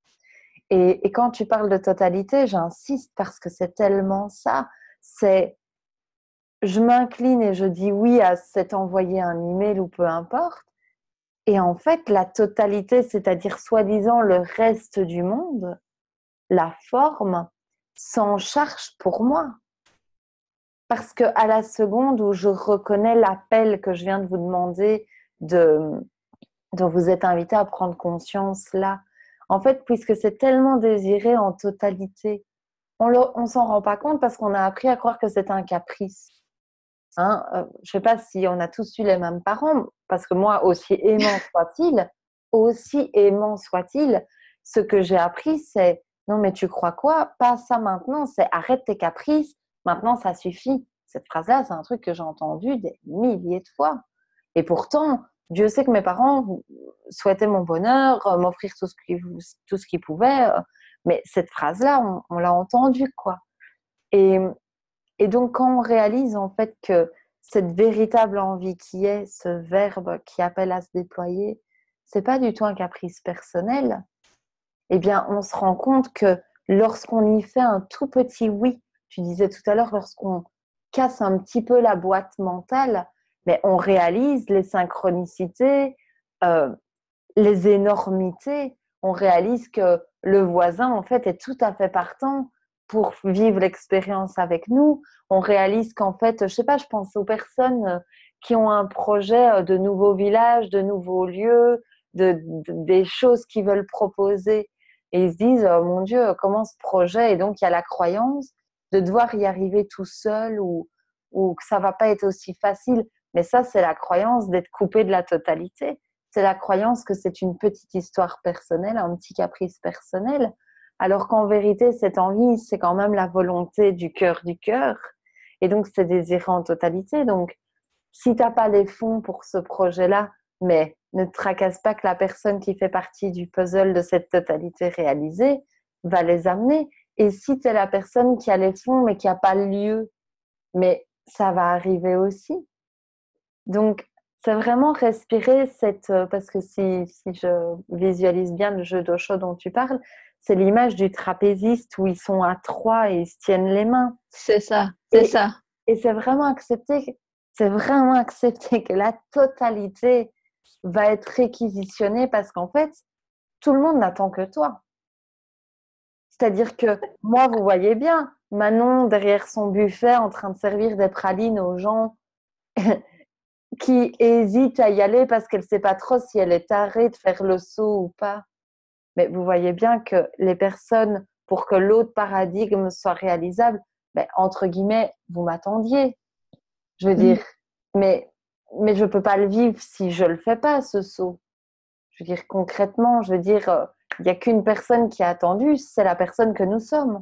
Et quand tu parles de totalité, j'insiste parce que c'est tellement ça. C'est, je m'incline et je dis oui à cet envoyer un email ou peu importe. Et en fait, la totalité, c'est-à-dire soi-disant le reste du monde, la forme, s'en charge pour moi. Parce qu'à la seconde où je reconnais l'appel que je viens de vous demander, dont vous êtes invité à prendre conscience là, en fait, puisque c'est tellement désiré en totalité, on s'en rend pas compte parce qu'on a appris à croire que c'est un caprice. Hein, je ne sais pas si on a tous eu les mêmes parents, parce que moi, aussi aimant soit-il, ce que j'ai appris, c'est non, mais tu crois quoi? Pas ça maintenant, c'est arrête tes caprices, maintenant ça suffit. Cette phrase-là, c'est un truc que j'ai entendu des milliers de fois. Et pourtant, Dieu sait que mes parents souhaitaient mon bonheur, m'offrir tout ce qu'ils pouvaient. Mais cette phrase-là, on l'a entendue, quoi. Et, et donc, quand on réalise en fait que cette véritable envie qui est ce verbe qui appelle à se déployer, c'est pas du tout un caprice personnel, eh bien, on se rend compte que lorsqu'on y fait un tout petit oui, tu disais tout à l'heure, lorsqu'on casse un petit peu la boîte mentale, mais on réalise les synchronicités, euh, les énormités. On réalise que le voisin, en fait, est tout à fait partant pour vivre l'expérience avec nous. On réalise qu'en fait, je sais pas, je pense aux personnes qui ont un projet de nouveaux villages, de nouveaux lieux, des choses qu'ils veulent proposer. Et ils se disent, oh, mon Dieu, comment ce projet? Et donc, il y a la croyance de devoir y arriver tout seul ou que ça va pas être aussi facile. Mais ça, c'est la croyance d'être coupé de la totalité. C'est la croyance que c'est une petite histoire personnelle, un petit caprice personnel, alors qu'en vérité, cette envie, c'est quand même la volonté du cœur du cœur. Et donc, c'est désiré en totalité. Donc, si tu n'as pas les fonds pour ce projet-là, mais ne te tracasse pas que la personne qui fait partie du puzzle de cette totalité réalisée va les amener. Et si tu es la personne qui a les fonds, mais qui n'a pas le lieu, mais ça va arriver aussi. Donc, c'est vraiment respirer parce que si je visualise bien le jeu d'Osho dont tu parles, c'est l'image du trapéziste où ils sont à trois et ils se tiennent les mains. C'est ça, c'est ça. Et c'est vraiment accepter que la totalité va être réquisitionnée parce qu'en fait, tout le monde n'attend que toi. C'est-à-dire que moi, vous voyez bien, Manon derrière son buffet en train de servir des pralines aux gens qui hésite à y aller parce qu'elle ne sait pas trop si elle est tarée de faire le saut ou pas. Mais vous voyez bien que les personnes, pour que l'autre paradigme soit réalisable, ben, entre guillemets, vous m'attendiez. Je veux dire, mais je ne peux pas le vivre si je ne le fais pas, ce saut. Je veux dire, concrètement, je veux dire, il n'y a qu'une personne qui a attendu, c'est la personne que nous sommes.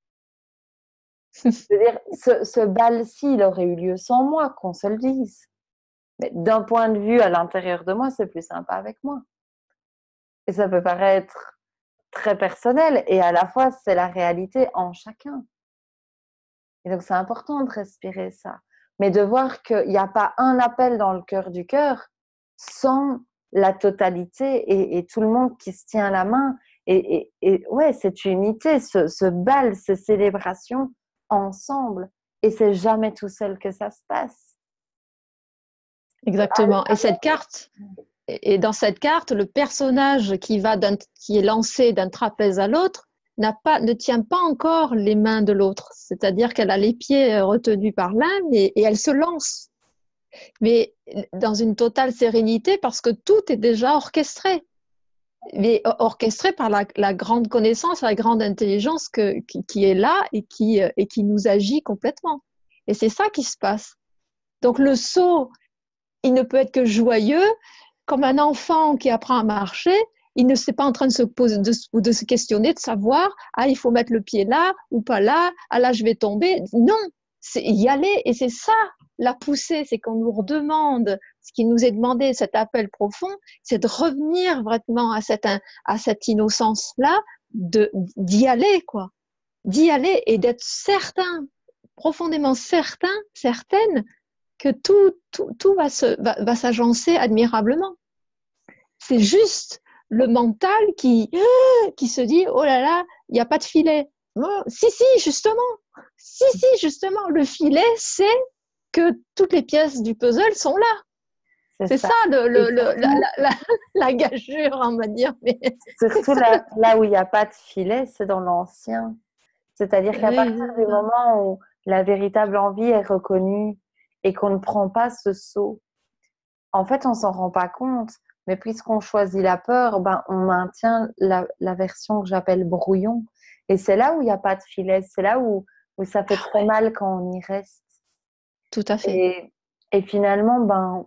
Je veux dire, ce bal-ci, il aurait eu lieu sans moi, qu'on se le dise. Mais d'un point de vue à l'intérieur de moi, c'est plus sympa avec moi. Et ça peut paraître très personnel et à la fois, c'est la réalité en chacun. Et donc, c'est important de respirer ça. Mais de voir qu'il n'y a pas un appel dans le cœur du cœur sans la totalité et tout le monde qui se tient la main. Et ouais, cette unité, ce bal, ces célébrations ensemble. Et c'est jamais tout seul que ça se passe. Exactement. Et dans cette carte, le personnage qui est lancé d'un trapèze à l'autre ne tient pas encore les mains de l'autre. C'est-à-dire qu'elle a les pieds retenus par l'un et elle se lance. Mais dans une totale sérénité parce que tout est déjà orchestré. Mais orchestré par la grande connaissance, la grande intelligence qui est là et qui nous agit complètement. Et c'est ça qui se passe. Donc le saut, il ne peut être que joyeux, comme un enfant qui apprend à marcher. Il ne s'est pas en train de se poser, de se questionner, de savoir, ah, il faut mettre le pied là ou pas là, ah là, je vais tomber. Non, c'est y aller. Et c'est ça, la poussée, c'est qu'on nous redemande, ce qui nous est demandé, cet appel profond, c'est de revenir vraiment à cette innocence-là, d'y aller, quoi. D'y aller et d'être certain, profondément certain, certaine, que tout va s'agencer admirablement. C'est juste le mental qui se dit, oh là là, il n'y a pas de filet. Oh, si, justement. Si, justement. Le filet, c'est que toutes les pièces du puzzle sont là. C'est ça la gageure, on va dire. Mais... Surtout là où il n'y a pas de filet, c'est dans l'ancien. C'est-à-dire qu'à partir du moment où la véritable envie est reconnue et qu'on ne prend pas ce saut, en fait, on ne s'en rend pas compte. Mais puisqu'on choisit la peur, ben, on maintient la version que j'appelle brouillon. Et c'est là où il n'y a pas de filet. C'est là où ça fait très mal quand on y reste. Tout à fait. Et finalement, ben,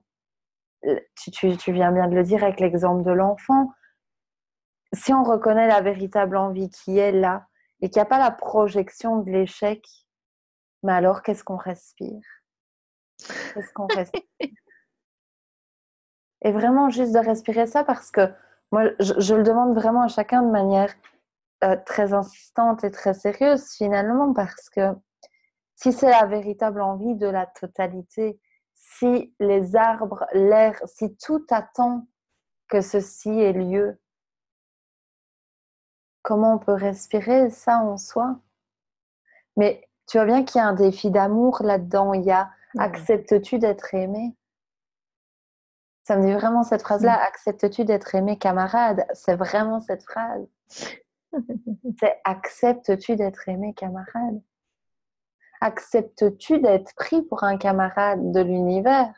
tu viens bien de le dire avec l'exemple de l'enfant, si on reconnaît la véritable envie qui est là et qu'il n'y a pas la projection de l'échec, mais alors qu'est-ce qu'on respire? Qu'est-ce qu'on respire? Et vraiment juste de respirer ça parce que moi, je le demande vraiment à chacun de manière très insistante et très sérieuse finalement parce que si c'est la véritable envie de la totalité, si les arbres, l'air, si tout attend que ceci ait lieu, comment on peut respirer ça en soi? Mais tu vois bien qu'il y a un défi d'amour là-dedans. Il y a acceptes-tu d'être aimé? Ça me dit vraiment cette phrase-là, acceptes-tu d'être aimé, camarade? C'est vraiment cette phrase. C'est acceptes-tu d'être aimé, camarade? Acceptes-tu d'être pris pour un camarade de l'univers?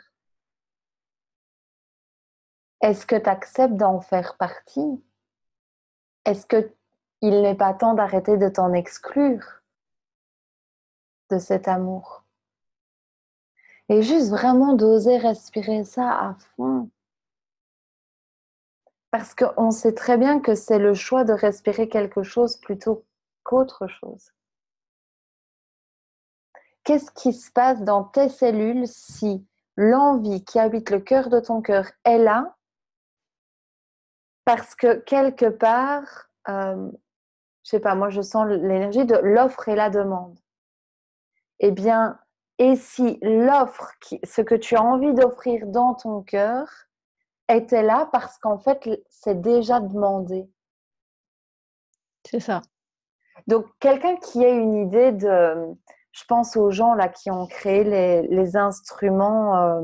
Est-ce que tu acceptes d'en faire partie? Est-ce qu'il n'est pas temps d'arrêter de t'en exclure de cet amour? Et juste vraiment d'oser respirer ça à fond. Parce qu'on sait très bien que c'est le choix de respirer quelque chose plutôt qu'autre chose. Qu'est-ce qui se passe dans tes cellules si l'envie qui habite le cœur de ton cœur est là? Parce que quelque part, je sais pas, moi je sens l'énergie de l'offre et la demande. Eh bien, et si l'offre, ce que tu as envie d'offrir dans ton cœur, était là parce qu'en fait, c'est déjà demandé. C'est ça. Donc, quelqu'un qui a une idée de... Je pense aux gens là qui ont créé les instruments...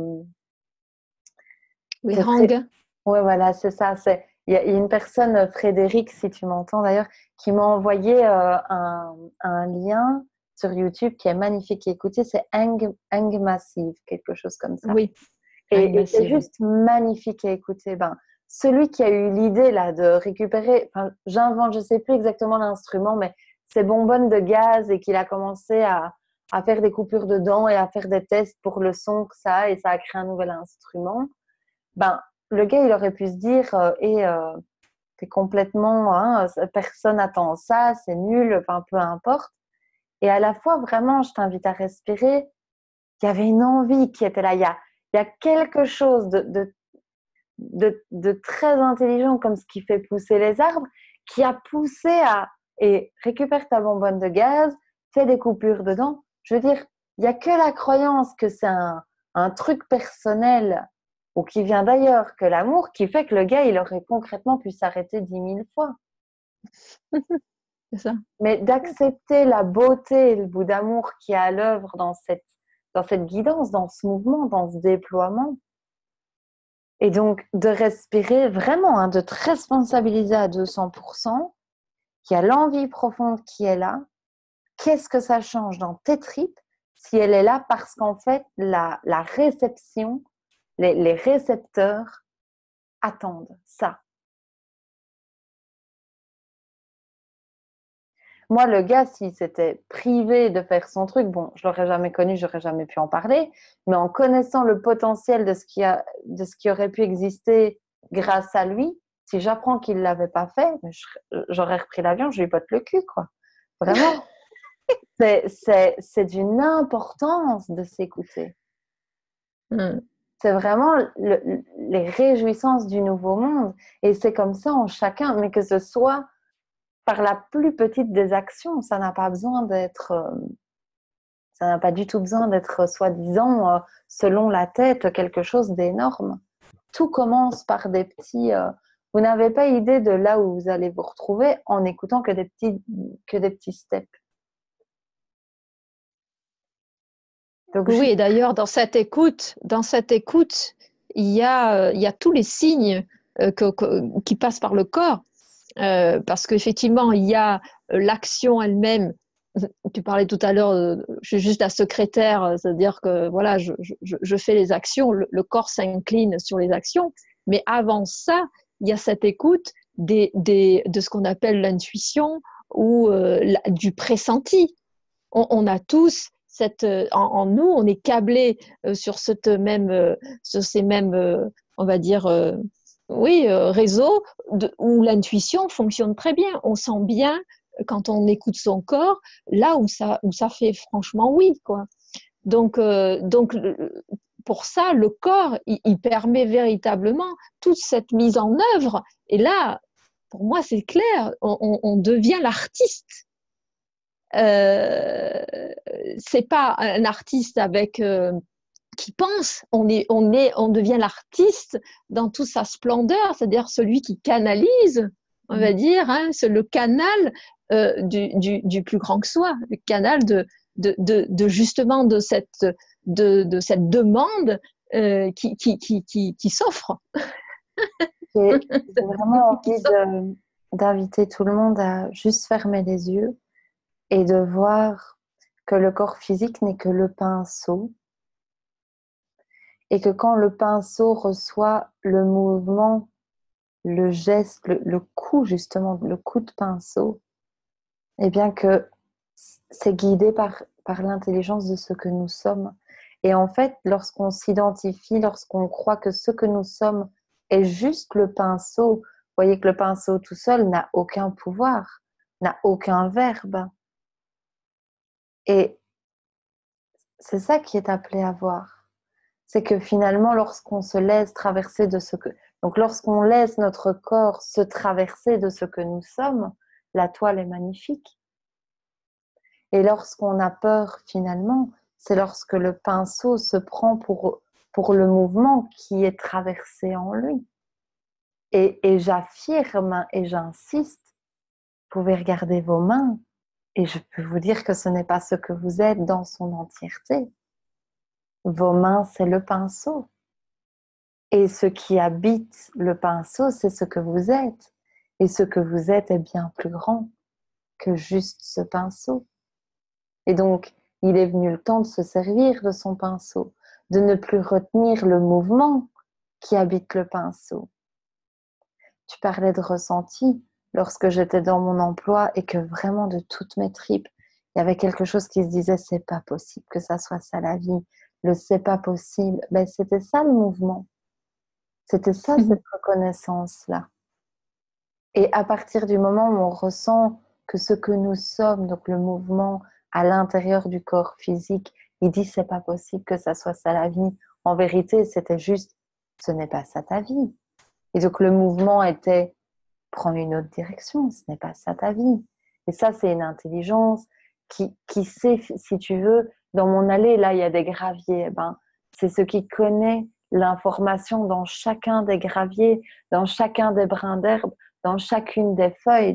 Les hangs. Oui, voilà, c'est ça. Il y a une personne, Frédéric, si tu m'entends d'ailleurs, qui m'a envoyé un lien sur YouTube qui est magnifique. Écoutez, c'est Hang Massive, quelque chose comme ça. Oui. Et c'est juste magnifique à écouter. Ben, celui qui a eu l'idée là de récupérer, enfin, j'invente, je ne sais plus exactement l'instrument, mais ces bonbonnes de gaz et qu'il a commencé à faire des coupures dedans et à faire des tests pour le son que ça a et ça a créé un nouvel instrument. Ben, le gars, il aurait pu se dire t'es complètement, hein, personne n'attend ça, c'est nul, enfin, peu importe. Et à la fois, vraiment, je t'invite à respirer. Il y avait une envie qui était là. Il y a quelque chose de très intelligent comme ce qui fait pousser les arbres, qui a poussé à et récupère ta bonbonne de gaz, fais des coupures dedans. Je veux dire, il n'y a que la croyance que c'est un truc personnel ou qui vient d'ailleurs que l'amour qui fait que le gars, il aurait concrètement pu s'arrêter 10 000 fois. C'est ça. Mais d'accepter la beauté et le bout d'amour qui est à l'œuvre dans cette guidance, dans ce mouvement, dans ce déploiement. Et donc, de respirer vraiment, hein, de te responsabiliser à 200%, qu'il y a l'envie profonde qui est là. Qu'est-ce que ça change dans tes tripes si elle est là parce qu'en fait, la réception, les récepteurs attendent ça. Moi, le gars, s'il s'était privé de faire son truc, bon, je l'aurais jamais connu, j'aurais jamais pu en parler, mais en connaissant le potentiel de ce qui aurait pu exister grâce à lui, si j'apprends qu'il l'avait pas fait, j'aurais repris l'avion, je lui botte le cul, quoi. Vraiment. C'est d'une importance de s'écouter. C'est vraiment les réjouissances du nouveau monde. Et c'est comme ça en chacun, mais que ce soit par la plus petite des actions, ça n'a pas du tout besoin d'être soi-disant, selon la tête, quelque chose d'énorme. Tout commence par des petits... vous n'avez pas idée de là où vous allez vous retrouver en écoutant que des petits steps. Donc, oui, et d'ailleurs, dans cette écoute, il y a tous les signes qui passent par le corps. Parce qu'effectivement, il y a l'action elle-même. Tu parlais tout à l'heure, je suis juste la secrétaire, c'est-à-dire que voilà, je fais les actions, le corps s'incline sur les actions. Mais avant ça, il y a cette écoute de ce qu'on appelle l'intuition ou du pressenti. On a tous en nous, on est câblés sur ces mêmes, on va dire, réseaux où l'intuition fonctionne très bien. On sent bien quand on écoute son corps, là où ça fait franchement oui, quoi. Donc pour ça, le corps, il permet véritablement toute cette mise en œuvre. Et là, pour moi, c'est clair, on devient l'artiste. C'est pas un artiste avec qui pense, on devient l'artiste dans toute sa splendeur, c'est-à-dire celui qui canalise, on va dire, hein, c'est le canal du plus grand que soi, le canal de justement de cette demande qui s'offre. J'ai vraiment envie d'inviter tout le monde à juste fermer les yeux et de voir que le corps physique n'est que le pinceau et que quand le pinceau reçoit le mouvement, le geste, le coup justement, le coup de pinceau, et bien que c'est guidé par l'intelligence de ce que nous sommes. Et en fait, lorsqu'on s'identifie, lorsqu'on croit que ce que nous sommes est juste le pinceau, vous voyez que le pinceau tout seul n'a aucun pouvoir, n'a aucun verbe. Et c'est ça qui est appelé à voir. C'est que finalement, lorsqu'on se laisse traverser de ce que... Donc, lorsqu'on laisse notre corps se traverser de ce que nous sommes, la toile est magnifique. Et lorsqu'on a peur, finalement, c'est lorsque le pinceau se prend pour le mouvement qui est traversé en lui. Et j'affirme et j'insiste, vous pouvez regarder vos mains et je peux vous dire que ce n'est pas ce que vous êtes dans son entièreté. Vos mains, c'est le pinceau. Et ce qui habite le pinceau, c'est ce que vous êtes. Et ce que vous êtes est bien plus grand que juste ce pinceau. Et donc, il est venu le temps de se servir de son pinceau, de ne plus retenir le mouvement qui habite le pinceau. Tu parlais de ressenti lorsque j'étais dans mon emploi et que vraiment de toutes mes tripes, il y avait quelque chose qui se disait c'est pas possible que ça soit ça la vie, le c'est pas possible. Ben, c'était ça le mouvement. C'était ça, cette reconnaissance-là. Et à partir du moment où on ressent que ce que nous sommes, donc le mouvement à l'intérieur du corps physique, il dit c'est pas possible que ça soit ça la vie. En vérité, c'était juste, ce n'est pas ça ta vie. Et donc le mouvement était, prends une autre direction, ce n'est pas ça ta vie. Et ça, c'est une intelligence qui sait, si tu veux, dans mon allée, là, il y a des graviers. Ben, c'est ce qui connaît l'information dans chacun des graviers, dans chacun des brins d'herbe, dans chacune des feuilles,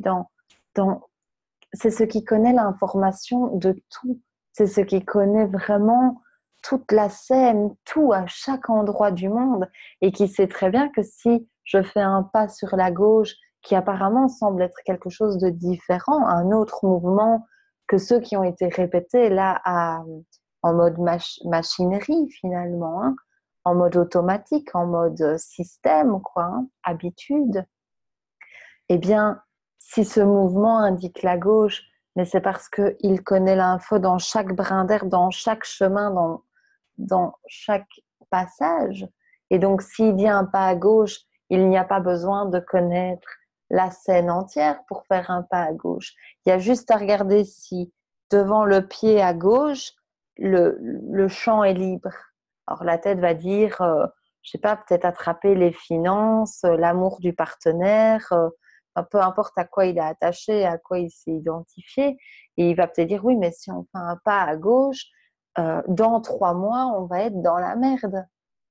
c'est ce qui connaît l'information de tout. C'est ce qui connaît vraiment toute la scène, tout à chaque endroit du monde et qui sait très bien que si je fais un pas sur la gauche qui apparemment semble être quelque chose de différent, un autre mouvement que ceux qui ont été répétés là en mode machinerie finalement, hein, en mode automatique, en mode système, quoi, hein, habitude. Eh bien, si ce mouvement indique la gauche, mais c'est parce qu'il connaît l'info dans chaque brin d'herbe, dans chaque chemin, dans chaque passage. Et donc, s'il dit un pas à gauche, il n'y a pas besoin de connaître la scène entière pour faire un pas à gauche. Il y a juste à regarder si devant le pied à gauche, le champ est libre. Alors la tête va dire, je sais pas, peut-être attraper les finances, l'amour du partenaire, peu importe à quoi il est attaché, à quoi il s'est identifié. Et il va peut-être dire, oui, mais si on fait un pas à gauche, dans 3 mois, on va être dans la merde.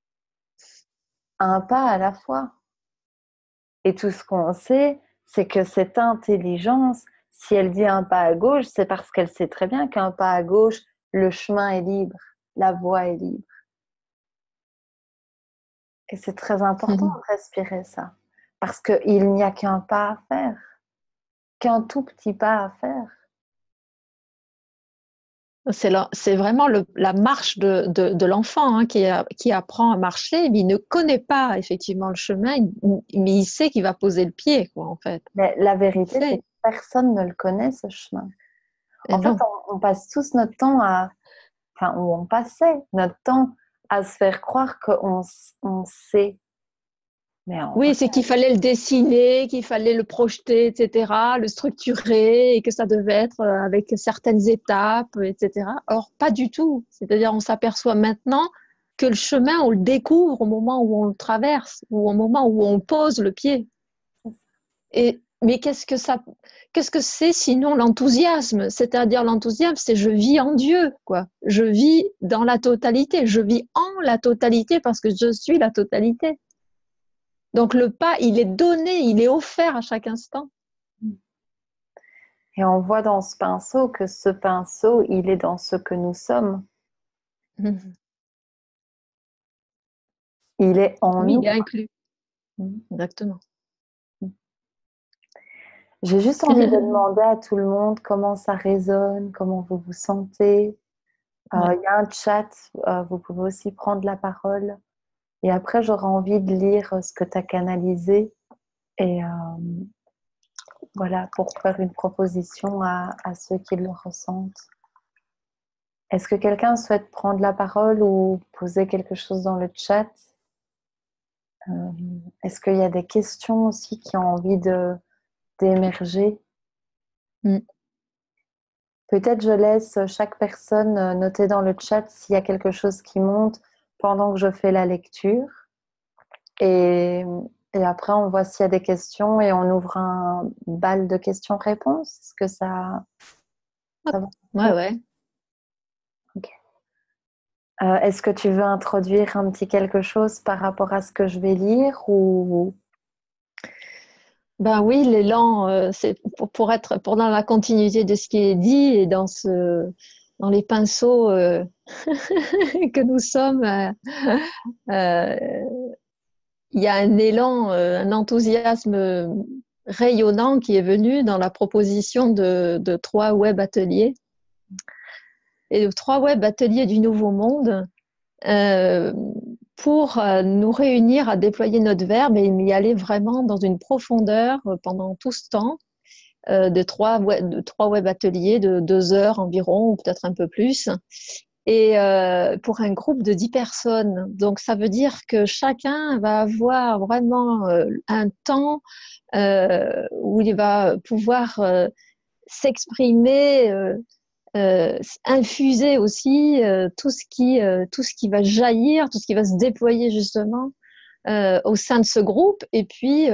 Un pas à la fois. Et tout ce qu'on sait, c'est que cette intelligence, si elle dit un pas à gauche, c'est parce qu'elle sait très bien qu'un pas à gauche, le chemin est libre, la voie est libre. Et c'est très important de respirer ça. Parce qu'il n'y a qu'un pas à faire, qu'un tout petit pas à faire. C'est vraiment la marche de l'enfant hein, qui apprend à marcher, mais il ne connaît pas effectivement le chemin, mais il sait qu'il va poser le pied, quoi, en fait. Mais la vérité, c'est que personne ne le connaît, ce chemin. En fait, on passe tous notre temps on passait notre temps à se faire croire qu'on sait. Oui, c'est qu'il fallait le dessiner, qu'il fallait le projeter, etc., le structurer et que ça devait être avec certaines étapes, etc. Or, pas du tout. C'est-à-dire, on s'aperçoit maintenant que le chemin, on le découvre au moment où on le traverse, ou au moment où on pose le pied. Mais qu'est-ce que c'est sinon l'enthousiasme? C'est-à-dire l'enthousiasme, c'est je vis en Dieu, quoi. Je vis dans la totalité, je vis en la totalité parce que je suis la totalité. Donc le pas, il est donné, il est offert à chaque instant. Et on voit dans ce pinceau que ce pinceau, il est dans ce que nous sommes. Il est en Oui, nous. il est inclus. Exactement. J'ai juste envie de demander à tout le monde comment ça résonne, comment vous vous sentez. Ouais. Y a un chat, vous pouvez aussi prendre la parole. Et après, j'aurai envie de lire ce que tu as canalisé. Et voilà, pour faire une proposition à ceux qui le ressentent. Est-ce que quelqu'un souhaite prendre la parole ou poser quelque chose dans le chat? Est-ce qu'il y a des questions aussi qui ont envie d'émerger? Peut-être je laisse chaque personne noter dans le chat s'il y a quelque chose qui monte pendant que je fais la lecture. Et après, on voit s'il y a des questions et on ouvre un bal de questions-réponses. Est-ce que ça va? Ouais. Okay. Est-ce que tu veux introduire un petit quelque chose par rapport à ce que je vais lire ou... Ben oui, l'élan, c'est pour être dans la continuité de ce qui est dit et dans les pinceaux que nous sommes. Il y a un élan, un enthousiasme rayonnant qui est venu dans la proposition de 3 web ateliers. Et 3 web ateliers du Nouveau Monde pour nous réunir à déployer notre verbe et y aller vraiment dans une profondeur pendant tout ce temps de 3 web ateliers de 2 heures environ, ou peut-être un peu plus. Et pour un groupe de 10 personnes. Donc, ça veut dire que chacun va avoir vraiment un temps où il va pouvoir s'exprimer, infuser aussi tout ce qui va jaillir, tout ce qui va se déployer justement au sein de ce groupe. Et puis,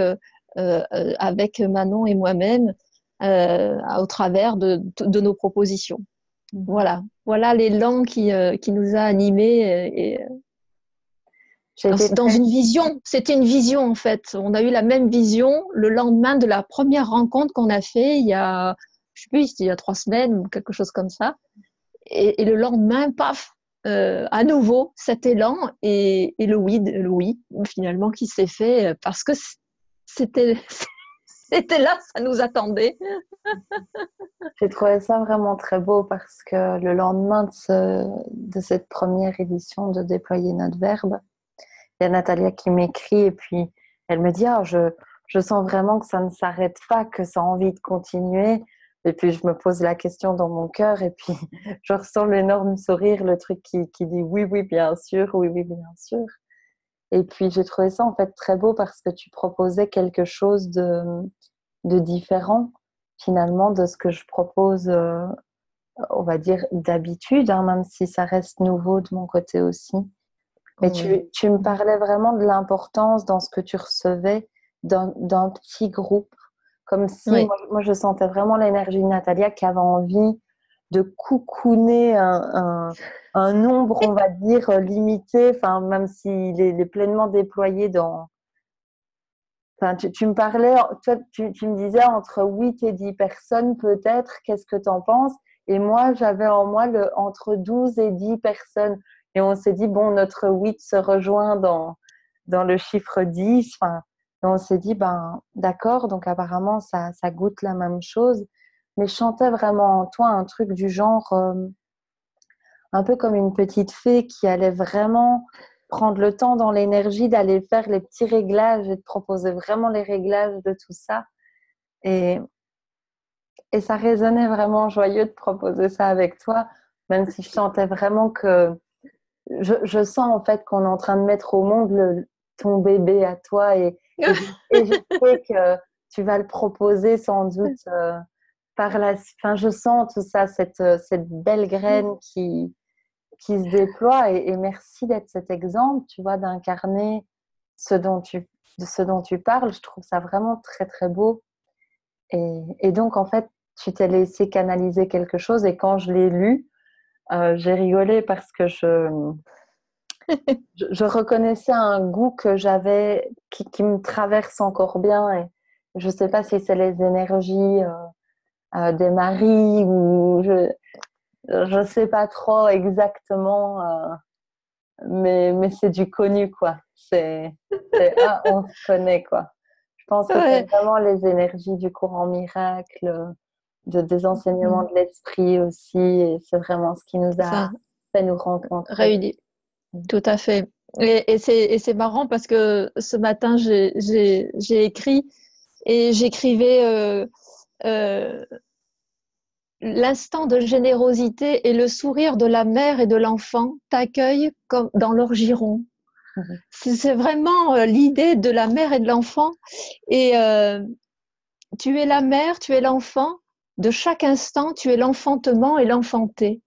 avec Manon et moi-même, au travers de nos propositions. Voilà l'élan qui nous a animés dans une vision. C'était une vision en fait. On a eu la même vision le lendemain de la première rencontre qu'on a fait il y a, je sais plus, il y a 3 semaines ou quelque chose comme ça. Et le lendemain, paf, à nouveau cet élan et le oui finalement qui s'est fait parce que c'était là, ça nous attendait. J'ai trouvé ça vraiment très beau parce que le lendemain de cette première édition de Déployer notre verbe, il y a Natalia qui m'écrit et puis elle me dit « je sens vraiment que ça ne s'arrête pas, que ça a envie de continuer ». Et puis je me pose la question dans mon cœur et puis je ressens l'énorme sourire, le truc qui dit « oui, bien sûr, oui, bien sûr ». Et puis j'ai trouvé ça en fait très beau parce que tu proposais quelque chose de différent finalement de ce que je propose, on va dire d'habitude, hein, même si ça reste nouveau de mon côté aussi. Mais tu me parlais vraiment de l'importance dans ce que tu recevais d'un petit groupe, comme si moi je sentais vraiment l'énergie de Natalia qui avait envie de coucouner un nombre, on va dire, limité, enfin, même s'il est pleinement déployé dans... Enfin, tu me parlais, toi, tu me disais entre 8 et 10 personnes peut-être, qu'est-ce que tu en penses? Et moi, j'avais en moi entre 12 et 10 personnes. Et on s'est dit, bon, notre 8 se rejoint dans le chiffre 10. Enfin, et on s'est dit, ben, d'accord, donc apparemment, ça goûte la même chose. Mais je sentais vraiment en toi un truc du genre, un peu comme une petite fée qui allait vraiment prendre le temps dans l'énergie d'aller faire les petits réglages et de proposer vraiment les réglages de tout ça. Et ça résonnait vraiment joyeux de proposer ça avec toi, même si je sentais vraiment que... Je sens en fait qu'on est en train de mettre au monde ton bébé à toi et je sais que tu vas le proposer sans doute par la... Enfin, je sens tout ça, cette belle graine qui qui se déploie. Et merci d'être cet exemple, tu vois, d'incarner de ce dont tu parles. Je trouve ça vraiment très, très beau. Et donc, en fait, tu t'es laissé canaliser quelque chose. Et quand je l'ai lu, j'ai rigolé parce que je reconnaissais un goût que j'avais qui me traverse encore bien. Et je ne sais pas si c'est les énergies des maris ou je sais pas trop exactement, mais c'est du connu, quoi. On se connaît, quoi. Je pense que c'est Ouais. vraiment les énergies du courant miracle, des enseignements de l'esprit aussi, et c'est vraiment ce qui nous a Ça fait nous rencontrer. réunit. Tout à fait. Et c'est marrant parce que ce matin, j'ai écrit et j'écrivais euh, l'instant de générosité et le sourire de la mère et de l'enfant t'accueillent comme dans leur giron. Mhm. C'est vraiment l'idée de la mère et de l'enfant. Et tu es la mère, tu es l'enfant. De chaque instant, tu es l'enfantement et l'enfanté.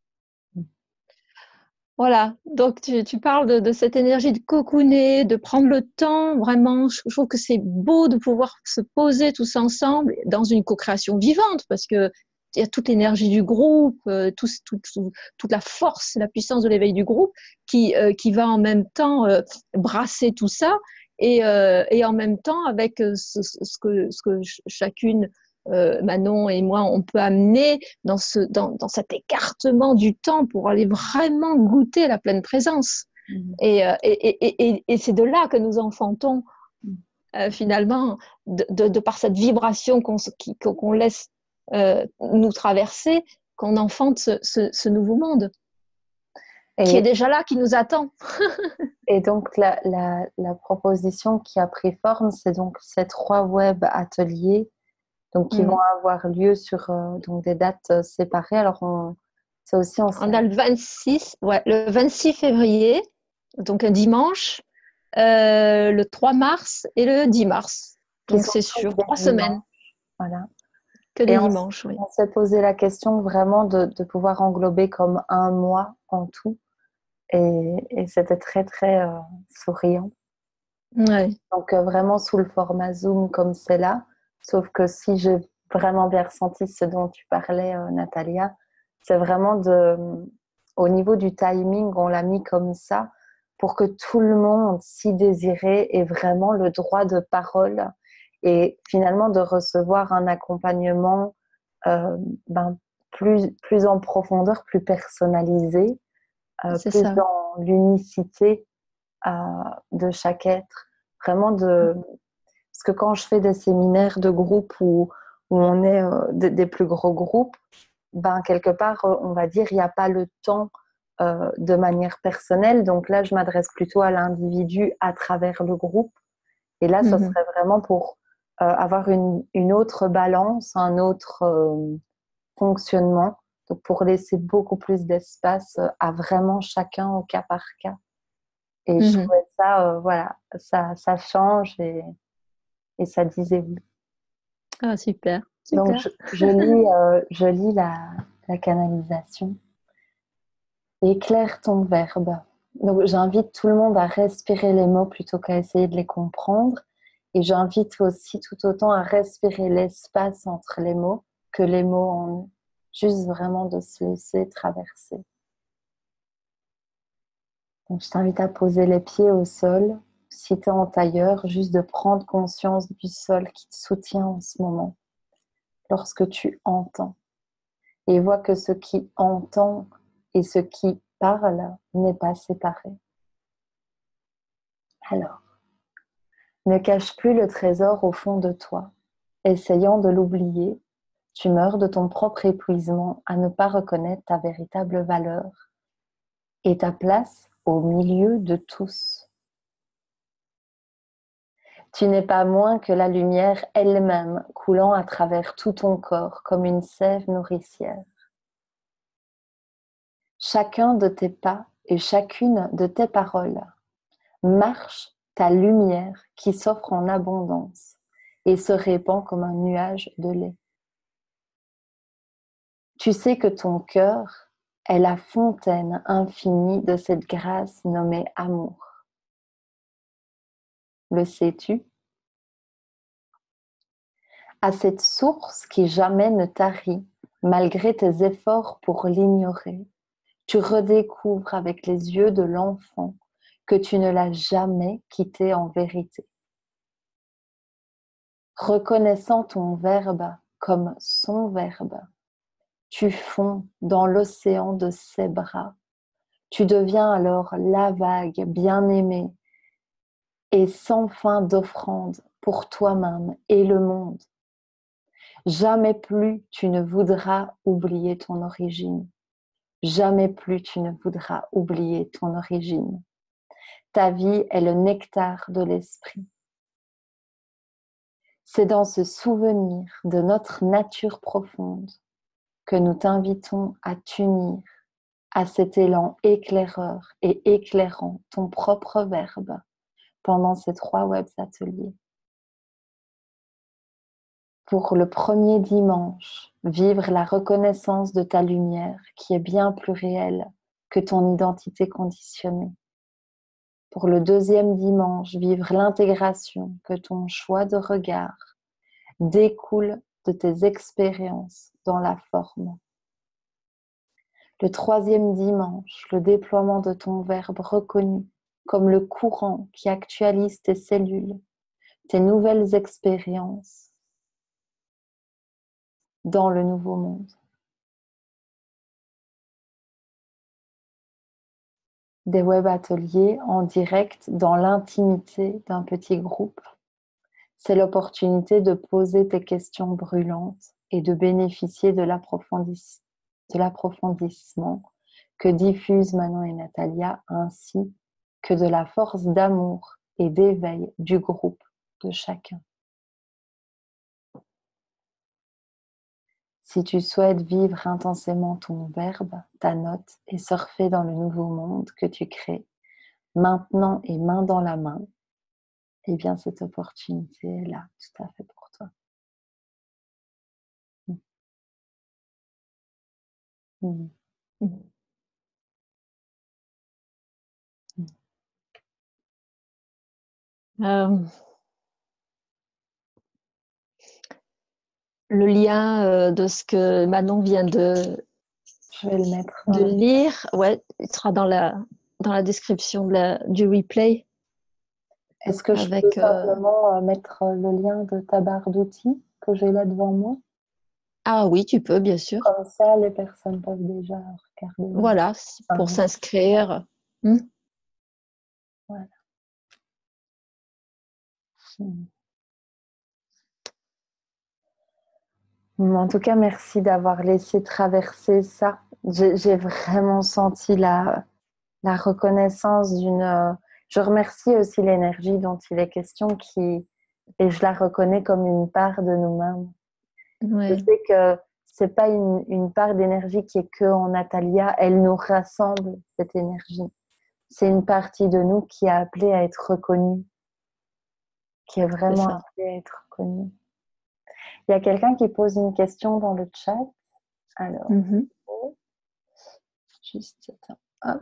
Voilà, donc tu parles de cette énergie de cocooner, de prendre le temps, vraiment, je trouve que c'est beau de pouvoir se poser tous ensemble dans une co-création vivante, parce que il y a toute l'énergie du groupe, toute la force, la puissance de l'éveil du groupe qui va en même temps brasser tout ça et en même temps avec ce que chacune, Manon et moi, on peut amener dans cet écartement du temps pour aller vraiment goûter la pleine présence. Mhm. Et c'est de là que nous enfantons finalement, de par cette vibration qu'on laisse nous traverser, qu'on enfante ce nouveau monde qui est Et, déjà là, qui nous attend. et donc, la proposition qui a pris forme, c'est donc ces 3 web ateliers donc, qui vont avoir lieu sur donc des dates séparées. Alors, ça aussi, on On a le 26 février, donc un dimanche, le 3 mars et le 10 mars. qui Donc sont c'est tous sur des 3 dimanches. semaines, Voilà. que Et des dimanches, oui. on s'est posé la question vraiment de pouvoir englober comme un mois en tout. Et c'était très, très souriant. Ouais. Donc, vraiment sous le format Zoom comme c'est là. Sauf que si j'ai vraiment bien ressenti ce dont tu parlais, Natalia, c'est vraiment au niveau du timing, on l'a mis comme ça pour que tout le monde, si désiré, ait vraiment le droit de parole et finalement de recevoir un accompagnement euh, ben, plus en profondeur, plus personnalisé, C'est plus ça. dans l'unicité de chaque être. Vraiment parce que quand je fais des séminaires de groupe où on est des plus gros groupes, ben, quelque part, on va dire, il n'y a pas le temps de manière personnelle. Donc là, je m'adresse plutôt à l'individu à travers le groupe. Et là, ça Mhm. serait vraiment pour avoir une autre balance, un autre fonctionnement. Donc pour laisser beaucoup plus d'espace à vraiment chacun au cas par cas. Et je Mhm. trouvais ça, voilà, ça change et ça disait oui. Ah, super, Donc, super. je lis la canalisation. Éclaire ton verbe. Donc, j'invite tout le monde à respirer les mots plutôt qu'à essayer de les comprendre. Et j'invite aussi tout autant à respirer l'espace entre les mots que les mots en eux. Juste vraiment de se laisser traverser. Donc, je t'invite à poser les pieds au sol. Si tu es en tailleur, juste de prendre conscience du sol qui te soutient en ce moment. Lorsque tu entends. Et vois que ce qui entend et ce qui parle n'est pas séparé. Alors, ne cache plus le trésor au fond de toi. Essayant de l'oublier, tu meurs de ton propre épuisement à ne pas reconnaître ta véritable valeur et ta place au milieu de tous. Tu n'es pas moins que la lumière elle-même coulant à travers tout ton corps comme une sève nourricière. Chacun de tes pas et chacune de tes paroles marche ta lumière qui s'offre en abondance et se répand comme un nuage de lait. Tu sais que ton cœur est la fontaine infinie de cette grâce nommée amour. Le sais-tu? À cette source qui jamais ne tarit, malgré tes efforts pour l'ignorer, tu redécouvres avec les yeux de l'enfant que tu ne l'as jamais quitté en vérité. Reconnaissant ton verbe comme son verbe, tu fonds dans l'océan de ses bras. Tu deviens alors la vague bien-aimée et sans fin d'offrandes pour toi-même et le monde. Jamais plus tu ne voudras oublier ton origine. Jamais plus tu ne voudras oublier ton origine. Ta vie est le nectar de l'esprit. C'est dans ce souvenir de notre nature profonde que nous t'invitons à t'unir à cet élan éclaireur et éclairant ton propre verbe pendant ces 3 web ateliers. Pour le premier dimanche, vivre la reconnaissance de ta lumière qui est bien plus réelle que ton identité conditionnée. Pour le deuxième dimanche, vivre l'intégration que ton choix de regard découle de tes expériences dans la forme. Le troisième dimanche, le déploiement de ton verbe reconnu comme le courant qui actualise tes cellules, tes nouvelles expériences dans le nouveau monde. Des web ateliers en direct dans l'intimité d'un petit groupe. C'est l'opportunité de poser tes questions brûlantes et de bénéficier de l'approfondissement que diffusent Manon et Natalia, ainsi que de la force d'amour et d'éveil du groupe de chacun. Si tu souhaites vivre intensément ton verbe, ta note et surfer dans le nouveau monde que tu crées, maintenant et main dans la main, eh bien cette opportunité est là, tout à fait pour toi. Mmh. Le lien de ce que Manon vient Je vais le mettre de lire, ouais, il sera dans la description du replay. Est-ce que je peux simplement mettre le lien de ta barre d'outils que j'ai là devant moi? Ah oui, tu peux, bien sûr. Comme ça, les personnes peuvent déjà regarder. Voilà, pour s'inscrire. Voilà. En tout cas, merci d'avoir laissé traverser ça. J'ai vraiment senti la reconnaissance d'une... Je remercie aussi l'énergie dont il est question et je la reconnais comme une part de nous-mêmes. Ouais. Je sais que c'est pas une part d'énergie qui est que en Natalia, elle nous rassemble, cette énergie. C'est une partie de nous qui est appelée à être reconnue, qui est vraiment appelée à être reconnue. Il y a quelqu'un qui pose une question dans le chat. Alors, juste attends. Hop.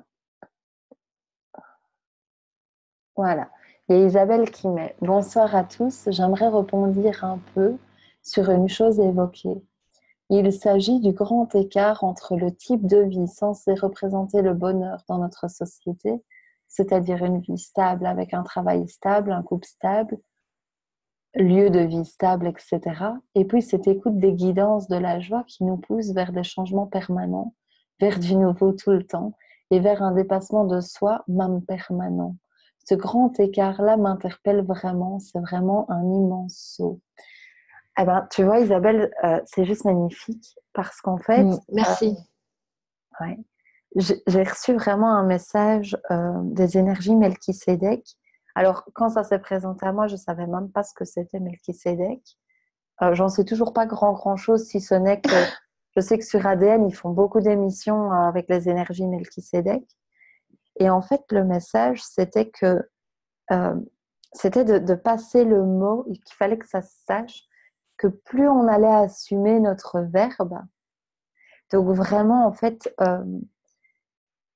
Voilà. Il y a Isabelle qui met « Bonsoir à tous, j'aimerais rebondir un peu sur une chose évoquée. Il s'agit du grand écart entre le type de vie censé représenter le bonheur dans notre société, c'est-à-dire une vie stable avec un travail stable, un couple stable, lieu de vie stable, etc. Et puis cette écoute des guidances de la joie qui nous pousse vers des changements permanents, vers du nouveau tout le temps et vers un dépassement de soi, même permanent. Ce grand écart-là m'interpelle vraiment, c'est vraiment un immense saut. Eh ben, tu vois, Isabelle, c'est juste magnifique parce qu'en fait... Merci. Ouais, j'ai reçu vraiment un message des énergies Melchisédek. Alors, quand ça s'est présenté à moi, je ne savais même pas ce que c'était Melchisédek. J'en sais toujours pas grand-chose, si ce n'est que je sais que sur ADN, ils font beaucoup d'émissions avec les énergies Melchisédek. Et en fait, le message, c'était que c'était de passer le mot, et qu'il fallait que ça se sache, que plus on allait assumer notre verbe, donc vraiment, en fait,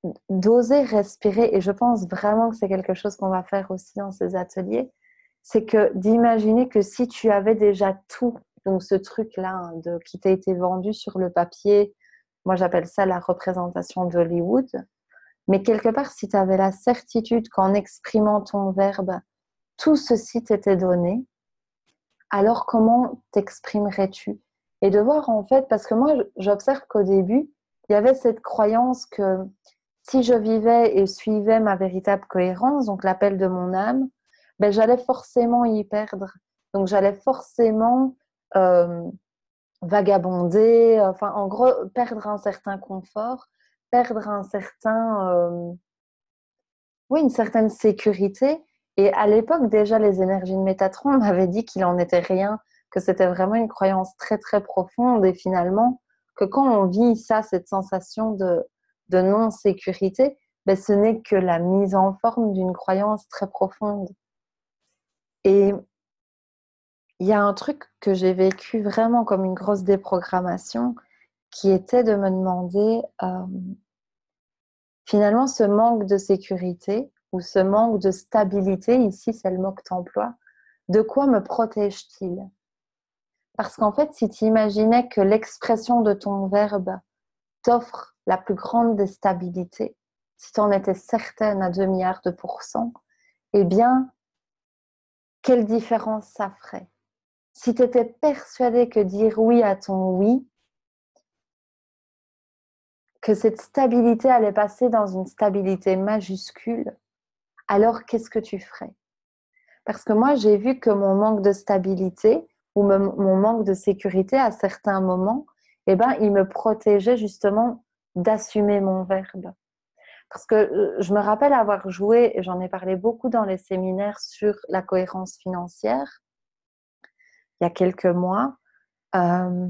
d'oser respirer, et je pense vraiment que c'est quelque chose qu'on va faire aussi dans ces ateliers, c'est que d'imaginer que si tu avais déjà tout, donc ce truc-là qui t'a été vendu sur le papier, moi j'appelle ça la représentation d'Hollywood, mais quelque part si tu avais la certitude qu'en exprimant ton verbe, tout ceci t'était donné, alors comment t'exprimerais-tu? Et de voir en fait, parce que moi j'observe qu'au début, il y avait cette croyance que si je vivais et suivais ma véritable cohérence, donc l'appel de mon âme, ben, j'allais forcément y perdre. Donc j'allais forcément euh, vagabonder, enfin en gros perdre un certain confort, perdre un certain, oui, une certaine sécurité. Et à l'époque déjà, les énergies de Métatron m'avaient dit qu'il en était rien, que c'était vraiment une croyance très très profonde et finalement que quand on vit ça, cette sensation de non-sécurité, ben, ce n'est que la mise en forme d'une croyance très profonde. Et il y a un truc que j'ai vécu vraiment comme une grosse déprogrammation qui était de me demander finalement ce manque de sécurité ou ce manque de stabilité, ici c'est le mot que tu emploies, de quoi me protège-t-il? Parce qu'en fait, si tu imaginais que l'expression de ton verbe t'offre la plus grande des stabilités, si tu en étais certaine à 2 milliards de pourcents, eh bien, quelle différence ça ferait? Si tu étais persuadée que dire oui à ton oui, que cette stabilité allait passer dans une stabilité majuscule, alors qu'est-ce que tu ferais? Parce que moi, j'ai vu que mon manque de stabilité ou mon manque de sécurité à certains moments, eh ben, il me protégeait justement d'assumer mon verbe. Parce que je me rappelle avoir joué, et j'en ai parlé beaucoup dans les séminaires sur la cohérence financière, il y a quelques mois, euh,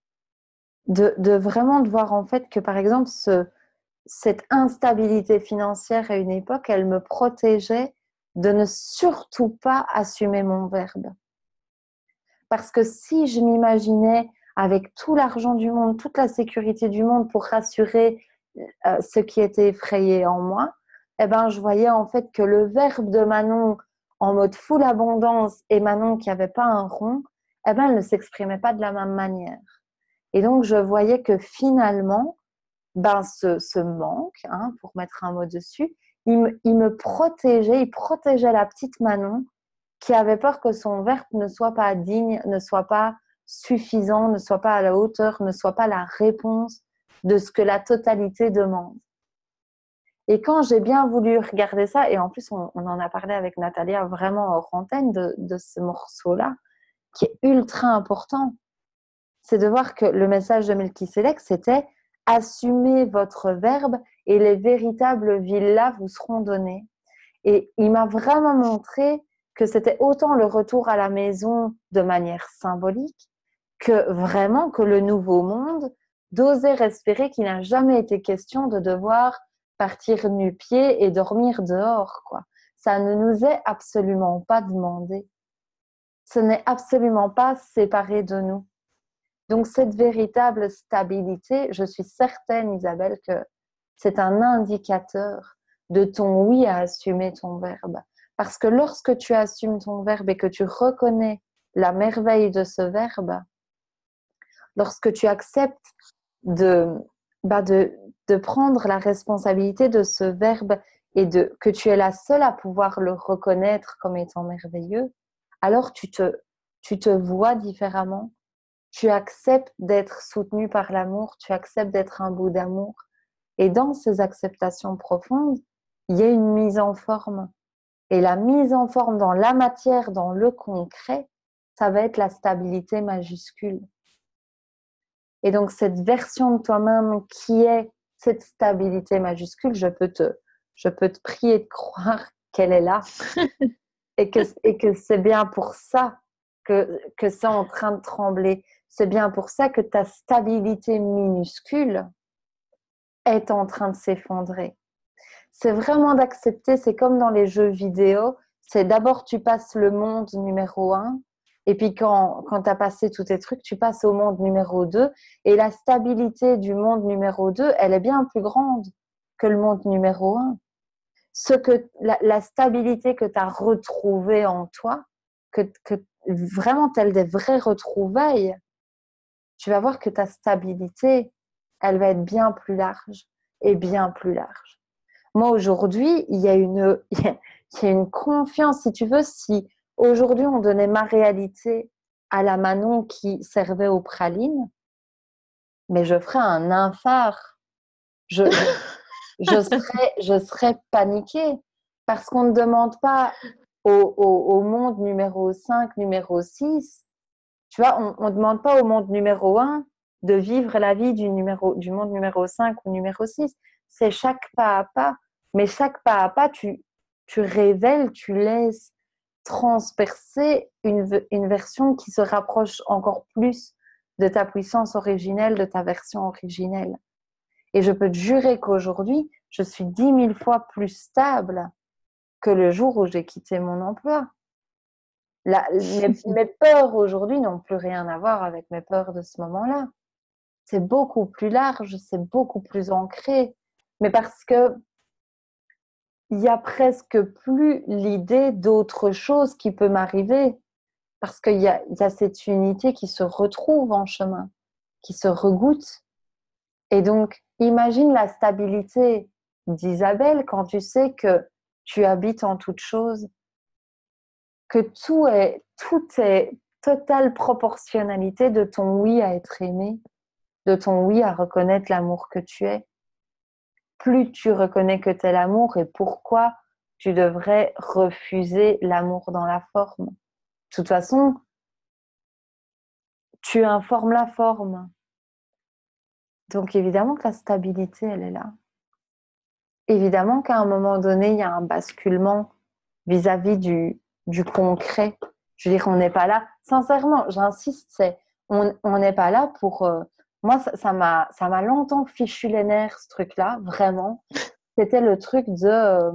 de vraiment de voir en fait que par exemple cette instabilité financière à une époque, elle me protégeait de ne surtout pas assumer mon verbe. Parce que si je m'imaginais avec tout l'argent du monde, toute la sécurité du monde pour rassurer ce qui était effrayé en moi, eh ben, je voyais en fait que le verbe de Manon en mode full abondance et Manon qui n'avait pas un rond, eh ben, elle ne s'exprimait pas de la même manière. Et donc, je voyais que finalement, ben, ce manque, hein, pour mettre un mot dessus, il me protégeait, il protégeait la petite Manon qui avait peur que son verbe ne soit pas digne, ne soit pas suffisant, ne soit pas à la hauteur, ne soit pas la réponse de ce que la totalité demande. Et quand j'ai bien voulu regarder ça, et en plus on en a parlé avec Natalia vraiment hors antenne de ce morceau-là, qui est ultra important, c'est de voir que le message de Melchisedec, c'était « Assumez votre verbe et les véritables villas vous seront données ». Et il m'a vraiment montré que c'était autant le retour à la maison de manière symbolique que vraiment que le nouveau monde, d'oser respirer, qu'il n'a jamais été question de devoir partir nu-pied et dormir dehors, quoi. Ça ne nous est absolument pas demandé. Ce n'est absolument pas séparé de nous. Donc cette véritable stabilité, je suis certaine, Isabelle, que c'est un indicateur de ton oui à assumer ton verbe. Parce que lorsque tu assumes ton verbe et que tu reconnais la merveille de ce verbe, lorsque tu acceptes de prendre la responsabilité de ce verbe et que tu es la seule à pouvoir le reconnaître comme étant merveilleux, alors tu te vois différemment, tu acceptes d'être soutenu par l'amour, tu acceptes d'être un bout d'amour. Et dans ces acceptations profondes, il y a une mise en forme. Et la mise en forme dans la matière, dans le concret, ça va être la stabilité majuscule. Et donc, cette version de toi-même qui est cette stabilité majuscule, je peux te prier de croire qu'elle est là et que c'est bien pour ça que c'est en train de trembler. C'est bien pour ça que ta stabilité minuscule est en train de s'effondrer. C'est vraiment d'accepter, c'est comme dans les jeux vidéo, c'est d'abord tu passes le monde numéro 1 et puis quand tu as passé tous tes trucs, tu passes au monde numéro 2 et la stabilité du monde numéro 2, elle est bien plus grande que le monde numéro un. La stabilité que tu as retrouvée en toi, que vraiment telle des vraies retrouvailles, tu vas voir que ta stabilité, elle va être bien plus large et bien plus large. Moi, aujourd'hui, il y a une confiance, si tu veux, si aujourd'hui on donnait ma réalité à la Manon qui servait aux pralines, mais je ferais un infart. Je serais paniquée parce qu'on ne demande pas au monde numéro 5, numéro 6. Tu vois, on ne demande pas au monde numéro 1 de vivre la vie du monde numéro 5 ou numéro 6. C'est chaque pas à pas. Mais chaque pas à pas, tu révèles, tu laisses transpercer une version qui se rapproche encore plus de ta puissance originelle, de ta version originelle. Et je peux te jurer qu'aujourd'hui, je suis 10 000 fois plus stable que le jour où j'ai quitté mon emploi. Mes peurs aujourd'hui n'ont plus rien à voir avec mes peurs de ce moment-là. C'est beaucoup plus large, c'est beaucoup plus ancré. Mais parce que il y a presque plus l'idée d'autre chose qui peut m'arriver. Parce qu'il y a cette unité qui se retrouve en chemin, qui se regoute. Et donc, imagine la stabilité d'Isabelle quand tu sais que tu habites en toute chose, que tout est totale proportionnalité de ton oui à être aimé, de ton oui à reconnaître l'amour que tu es. Plus tu reconnais que tu es l'amour et pourquoi tu devrais refuser l'amour dans la forme. De toute façon, tu informes la forme. Donc évidemment que la stabilité, elle est là. Évidemment qu'à un moment donné, il y a un basculement vis-à-vis du concret. Je veux dire, on n'est pas là. Sincèrement, j'insiste, on n'est pas là pour... moi, ça m'a longtemps fichu les nerfs, ce truc-là, vraiment. C'était le truc de...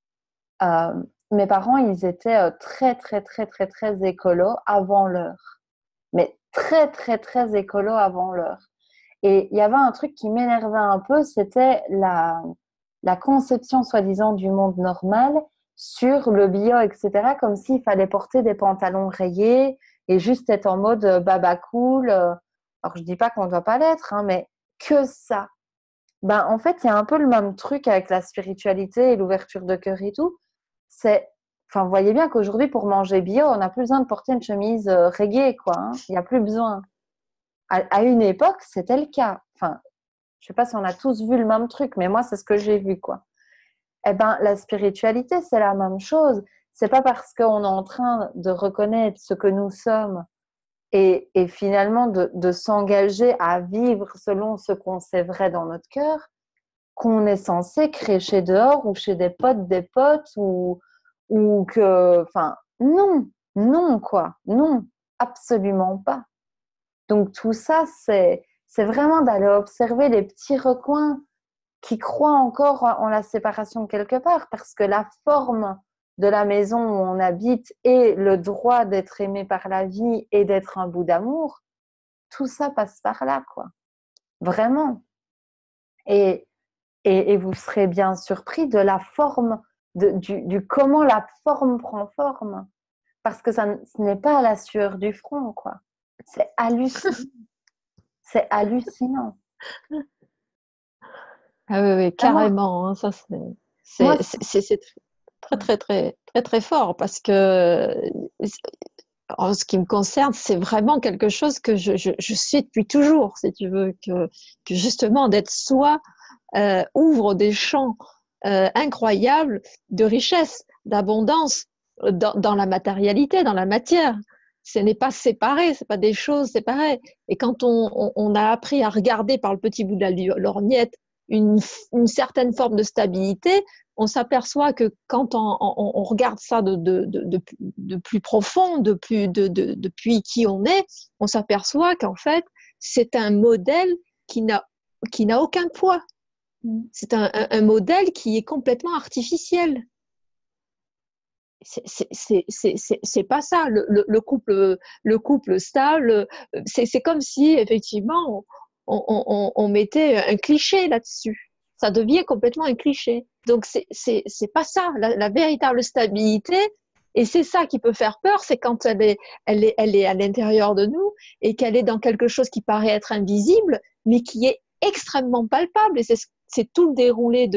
mes parents, ils étaient très, très, très, très, très écolos avant l'heure. Mais très, très, très écolos avant l'heure. Et il y avait un truc qui m'énervait un peu, c'était la conception soi-disant du monde normal sur le bio, etc. Comme s'il fallait porter des pantalons rayés et juste être en mode baba cool. Alors, je dis pas qu'on ne doit pas l'être, hein, mais que ça. Ben, en fait, il y a un peu le même truc avec la spiritualité et l'ouverture de cœur et tout. Enfin, vous voyez bien qu'aujourd'hui, pour manger bio, on n'a plus besoin de porter une chemise reggae, quoi. Hein. Il n'y a plus besoin. À une époque, c'était le cas. Enfin, je sais pas si on a tous vu le même truc, mais moi, c'est ce que j'ai vu, quoi. Eh ben, la spiritualité, c'est la même chose. C'est pas parce qu'on est en train de reconnaître ce que nous sommes et finalement de s'engager à vivre selon ce qu'on sait vrai dans notre cœur qu'on est censé crécher dehors ou chez des potes ou que... Enfin, non, quoi. Non, absolument pas. Donc tout ça, c'est vraiment d'aller observer les petits recoins qui croient encore en la séparation quelque part, parce que la forme de la maison où on habite et le droit d'être aimé par la vie et d'être un bout d'amour, tout ça passe par là, quoi. Vraiment. Et vous serez bien surpris de la forme, du comment la forme prend forme. Parce que ce n'est pas à la sueur du front, quoi. C'est hallucinant. C'est hallucinant. Ah oui, oui, carrément. Hein, ça, Moi, c'est très, très, très, très, très fort parce que, en ce qui me concerne, c'est vraiment quelque chose que je suis depuis toujours, si tu veux, que justement d'être soi ouvre des champs incroyables de richesse, d'abondance dans la matérialité, dans la matière. Ce n'est pas séparé, ce n'est pas des choses séparées. Et quand on a appris à regarder par le petit bout de la lorgnette une certaine forme de stabilité, on s'aperçoit que quand on regarde ça de plus profond, depuis qui on est, on s'aperçoit qu'en fait, c'est un modèle qui n'a aucun poids. C'est un modèle qui est complètement artificiel. C'est pas ça. Le couple stable, c'est comme si effectivement on mettait un cliché là-dessus. ça devient complètement un cliché. Donc, c'est pas ça, la véritable stabilité. Et c'est ça qui peut faire peur, c'est quand elle est à l'intérieur de nous et qu'elle est dans quelque chose qui paraît être invisible, mais qui est extrêmement palpable. Et c'est tout le déroulé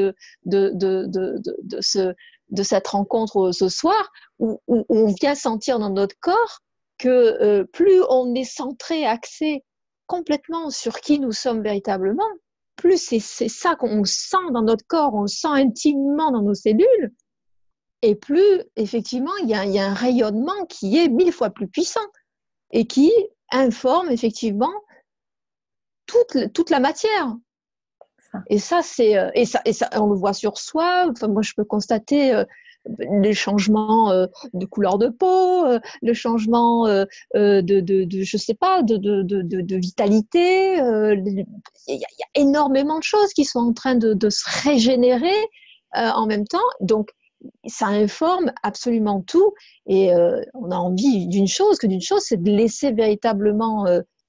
de cette rencontre ce soir, où on vient sentir dans notre corps que plus on est centré, axé complètement sur qui nous sommes véritablement, plus c'est ça qu'on sent dans notre corps, on le sent intimement dans nos cellules, et plus, effectivement, il y a un rayonnement qui est 1000 fois plus puissant et qui informe, effectivement, toute la matière. Et ça, on le voit sur soi. Enfin, moi, je peux constater les changements de couleur de peau, le changement je sais pas, de vitalité. Il y a énormément de choses qui sont en train de se régénérer en même temps. Donc, ça informe absolument tout. Et on a envie d'une chose, c'est de laisser véritablement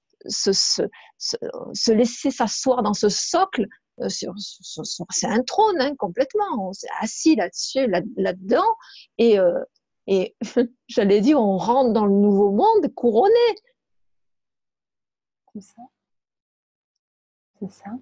se laisser s'asseoir dans ce socle. C'est un trône, hein, complètement. On s'est assis là-dessus, là-dedans. Et j'allais dire, on rentre dans le nouveau monde couronné. C'est ça. C'est ça.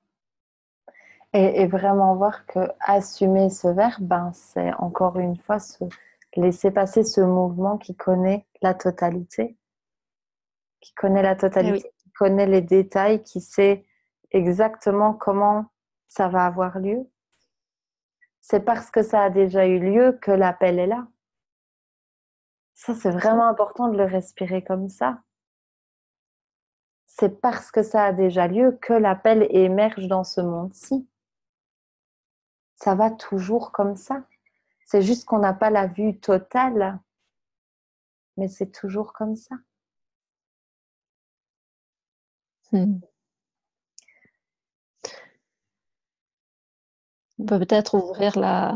Et vraiment voir que assumer ce verbe, ben, c'est encore une fois se laisser passer ce mouvement qui connaît la totalité. Qui connaît la totalité, qui connaît les détails, qui sait exactement comment ça va avoir lieu. C'est parce que ça a déjà eu lieu que l'appel est là. Ça, c'est vraiment important de le respirer comme ça. C'est parce que ça a déjà lieu que l'appel émerge dans ce monde-ci. Ça va toujours comme ça. C'est juste qu'on n'a pas la vue totale, mais c'est toujours comme ça. On peut peut-être ouvrir la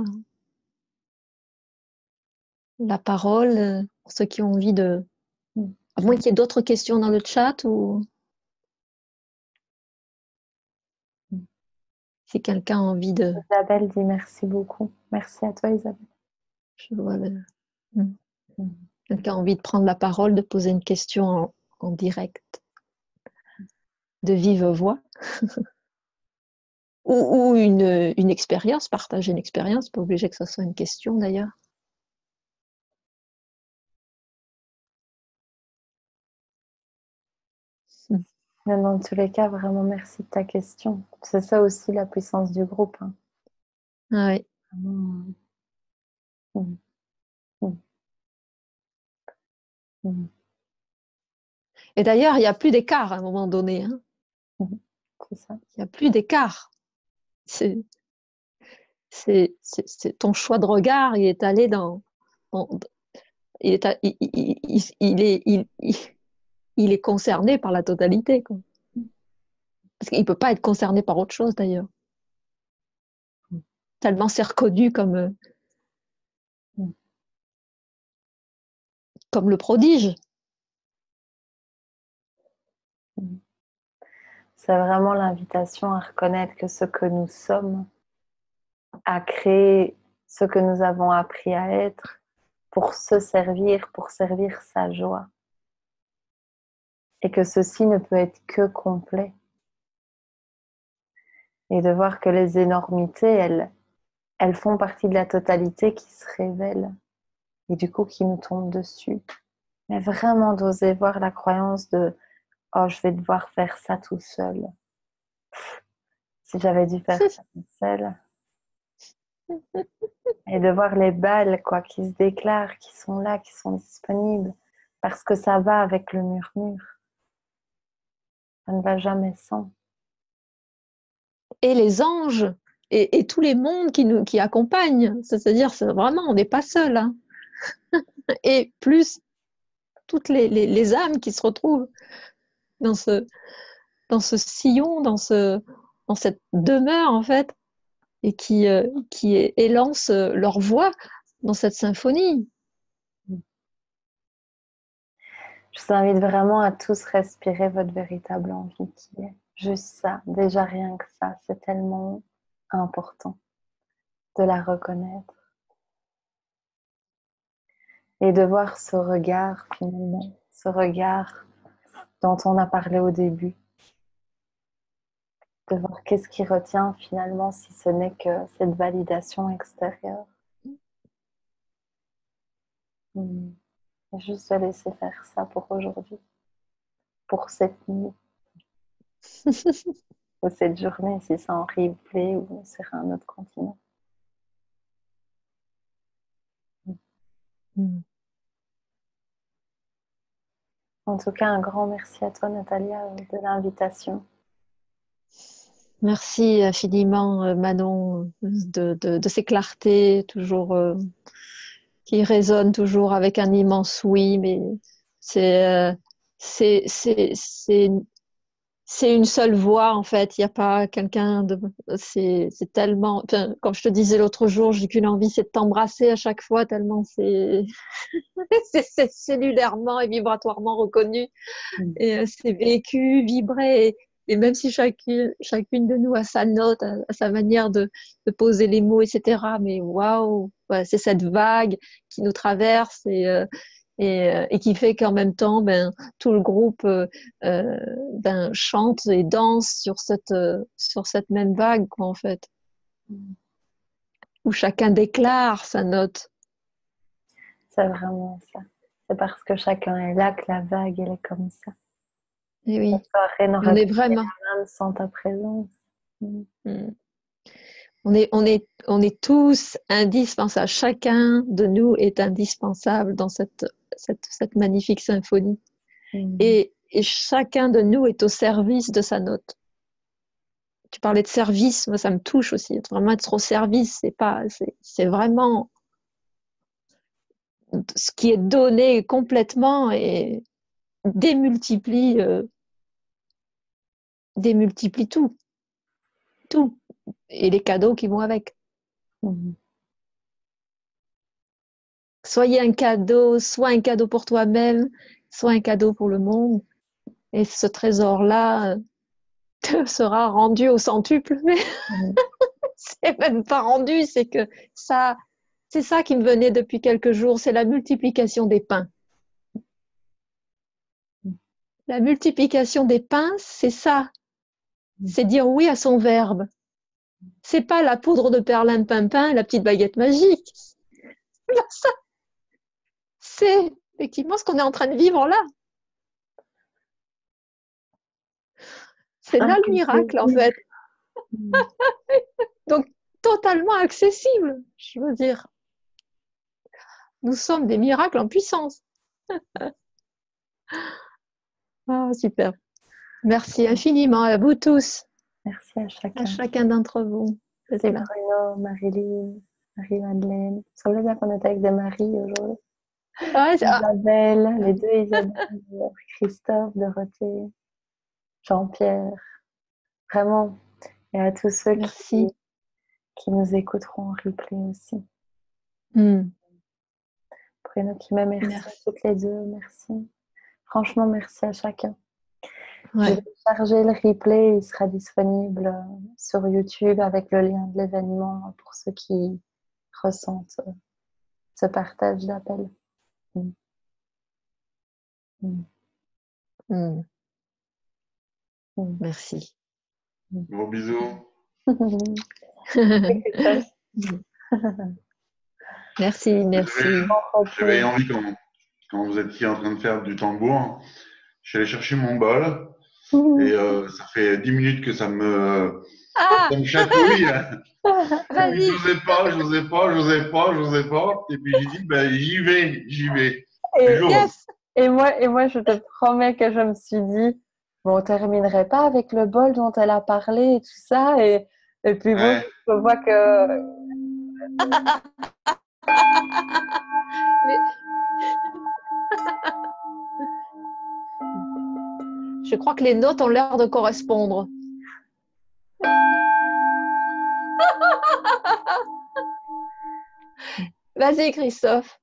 parole pour ceux qui ont envie de... À moins qu'il y ait d'autres questions dans le chat ou si quelqu'un a envie de... Isabelle dit merci beaucoup. Merci à toi, Isabelle. Je vois quelqu'un a envie de prendre la parole, de poser une question en direct, de vive voix. Ou une expérience, partager une expérience, pas obligé que ce soit une question d'ailleurs. Mais dans tous les cas, vraiment merci de ta question. C'est ça aussi la puissance du groupe. Hein. Ah oui. Et d'ailleurs, il n'y a plus d'écart à un moment donné. Hein. C'est ça. Il n'y a plus d'écart. C'est ton choix de regard, il est allé il est concerné par la totalité. Quoi. Parce qu'il ne peut pas être concerné par autre chose d'ailleurs. Tellement c'est reconnu comme le prodige. C'est vraiment l'invitation à reconnaître que ce que nous sommes, à créer ce que nous avons appris à être pour se servir, pour servir sa joie. Et que ceci ne peut être que complet. Et de voir que les énormités, elles font partie de la totalité qui se révèle et du coup qui nous tombe dessus. Mais vraiment d'oser voir la croyance de « Oh, je vais devoir faire ça tout seul. » Si j'avais dû faire ça tout seul. Et de voir les balles quoi, qui se déclarent, qui sont là, qui sont disponibles. Parce que ça va avec le murmure. Ça ne va jamais sans. Et les anges et tous les mondes qui accompagnent. C'est-à-dire, vraiment, on n'est pas seul. Hein. Et plus toutes les âmes qui se retrouvent dans ce sillon, dans cette demeure, en fait, et qui élancent leur voix dans cette symphonie. Je vous invite vraiment à tous respirer votre véritable envie qui est juste ça. Déjà rien que ça, c'est tellement important de la reconnaître et de voir ce regard finalement, ce regard dont on a parlé au début, de voir qu'est-ce qui retient finalement si ce n'est que cette validation extérieure. Et juste de laisser faire ça pour aujourd'hui, pour cette nuit, ou cette journée, si c'est en replay ou sur un autre continent. En tout cas, un grand merci à toi, Natalia, de l'invitation. Merci infiniment, Manon, de ces clartés toujours qui résonnent toujours avec un immense oui, mais c'est c'est c'est c'est c'est une seule voix en fait. Il n'y a pas quelqu'un de. C'est tellement. Enfin, comme je te disais l'autre jour, j'ai qu'une envie, c'est de t'embrasser à chaque fois tellement c'est c'est cellulairement et vibratoirement reconnu. Et c'est vécu, vibré. Et même si chacune de nous a sa note, a sa manière de poser les mots, etc. Mais waouh, ouais, c'est cette vague qui nous traverse et qui fait qu'en même temps, ben, tout le groupe ben, chante et danse sur cette même vague, quoi, en fait. Où chacun déclare sa note. C'est vraiment ça. C'est parce que chacun est là que la vague, elle est comme ça. Et oui, La soirée on n'aurait est pas vraiment. été même sans ta présence. On est tous indispensables. Chacun de nous est indispensable dans cette magnifique symphonie. Et chacun de nous est au service de sa note. Tu parlais de service, moi ça me touche aussi. Vraiment être au service, c'est vraiment ce qui est donné complètement et démultiplie, démultiplie tout. Et les cadeaux qui vont avec. Soyez un cadeau, soit un cadeau pour toi-même, soit un cadeau pour le monde. Et ce trésor-là te sera rendu au centuple. Mais c'est même pas rendu, c'est que ça, c'est ça qui me venait depuis quelques jours, c'est la multiplication des pains. La multiplication des pains, c'est ça. C'est dire oui à son verbe. C'est pas la poudre de perlimpinpin, la petite baguette magique. Ça, c'est effectivement ce qu'on est en train de vivre là. C'est là le miracle, en fait. Donc, totalement accessible, je veux dire. Nous sommes des miracles en puissance. Ah, super. Merci infiniment à vous tous, Merci à à chacun d'entre vous. C'est Bruno, Marilyn, Marie-Madeleine. Il semblait bien qu'on était avec des maris aujourd'hui. Ouais, Isabelle, les deux Isabelle, Christophe, Dorothée, Jean-Pierre. Vraiment. Et à tous ceux qui nous écouteront en replay aussi. Bruno qui m'a merci à toutes les deux. Merci. Franchement, merci à chacun. Je vais charger le replay. Il sera disponible sur YouTube avec le lien de l'événement pour ceux qui ressentent ce partage d'appel. Merci. Gros bisous. Merci. J'avais envie quand vous étiez en train de faire du tambour, je suis allé chercher mon bol et ça fait 10 minutes que ça me chatouille. J'osais pas. Et puis j'ai dit, ben, j'y vais. Et moi, je te promets que je me suis dit, bon, on terminerait pas avec le bol dont elle a parlé et tout ça. Et puis bon, je vois que... Je crois que les notes ont l'air de correspondre. Vas-y, Christophe.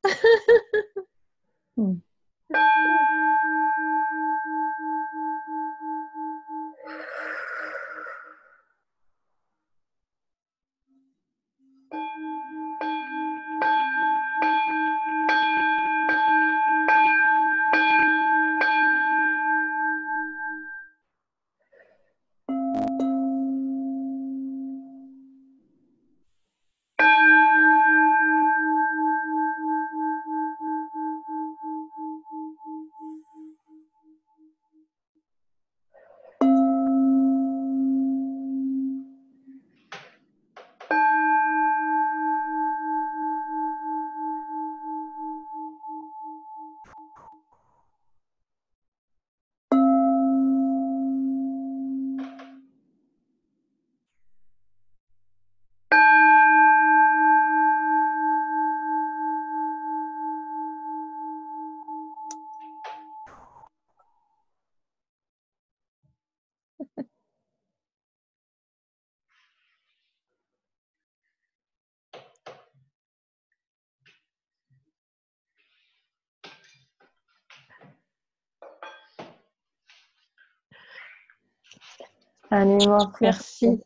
Un immense Merci.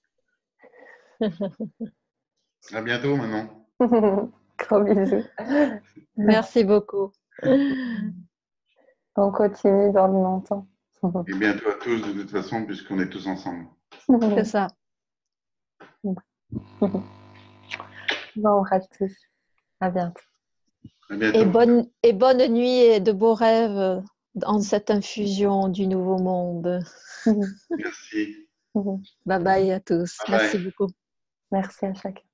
À bientôt maintenant. Gros bisous. Merci beaucoup. On continue dans longtemps. Et bientôt à tous de toute façon, puisqu'on est tous ensemble. C'est ça. On embrasse tous. À bientôt. À bientôt. Et bonne nuit et de beaux rêves dans cette infusion du nouveau monde. Merci. Bye bye à tous. Bye bye. Merci beaucoup. Merci à chacun.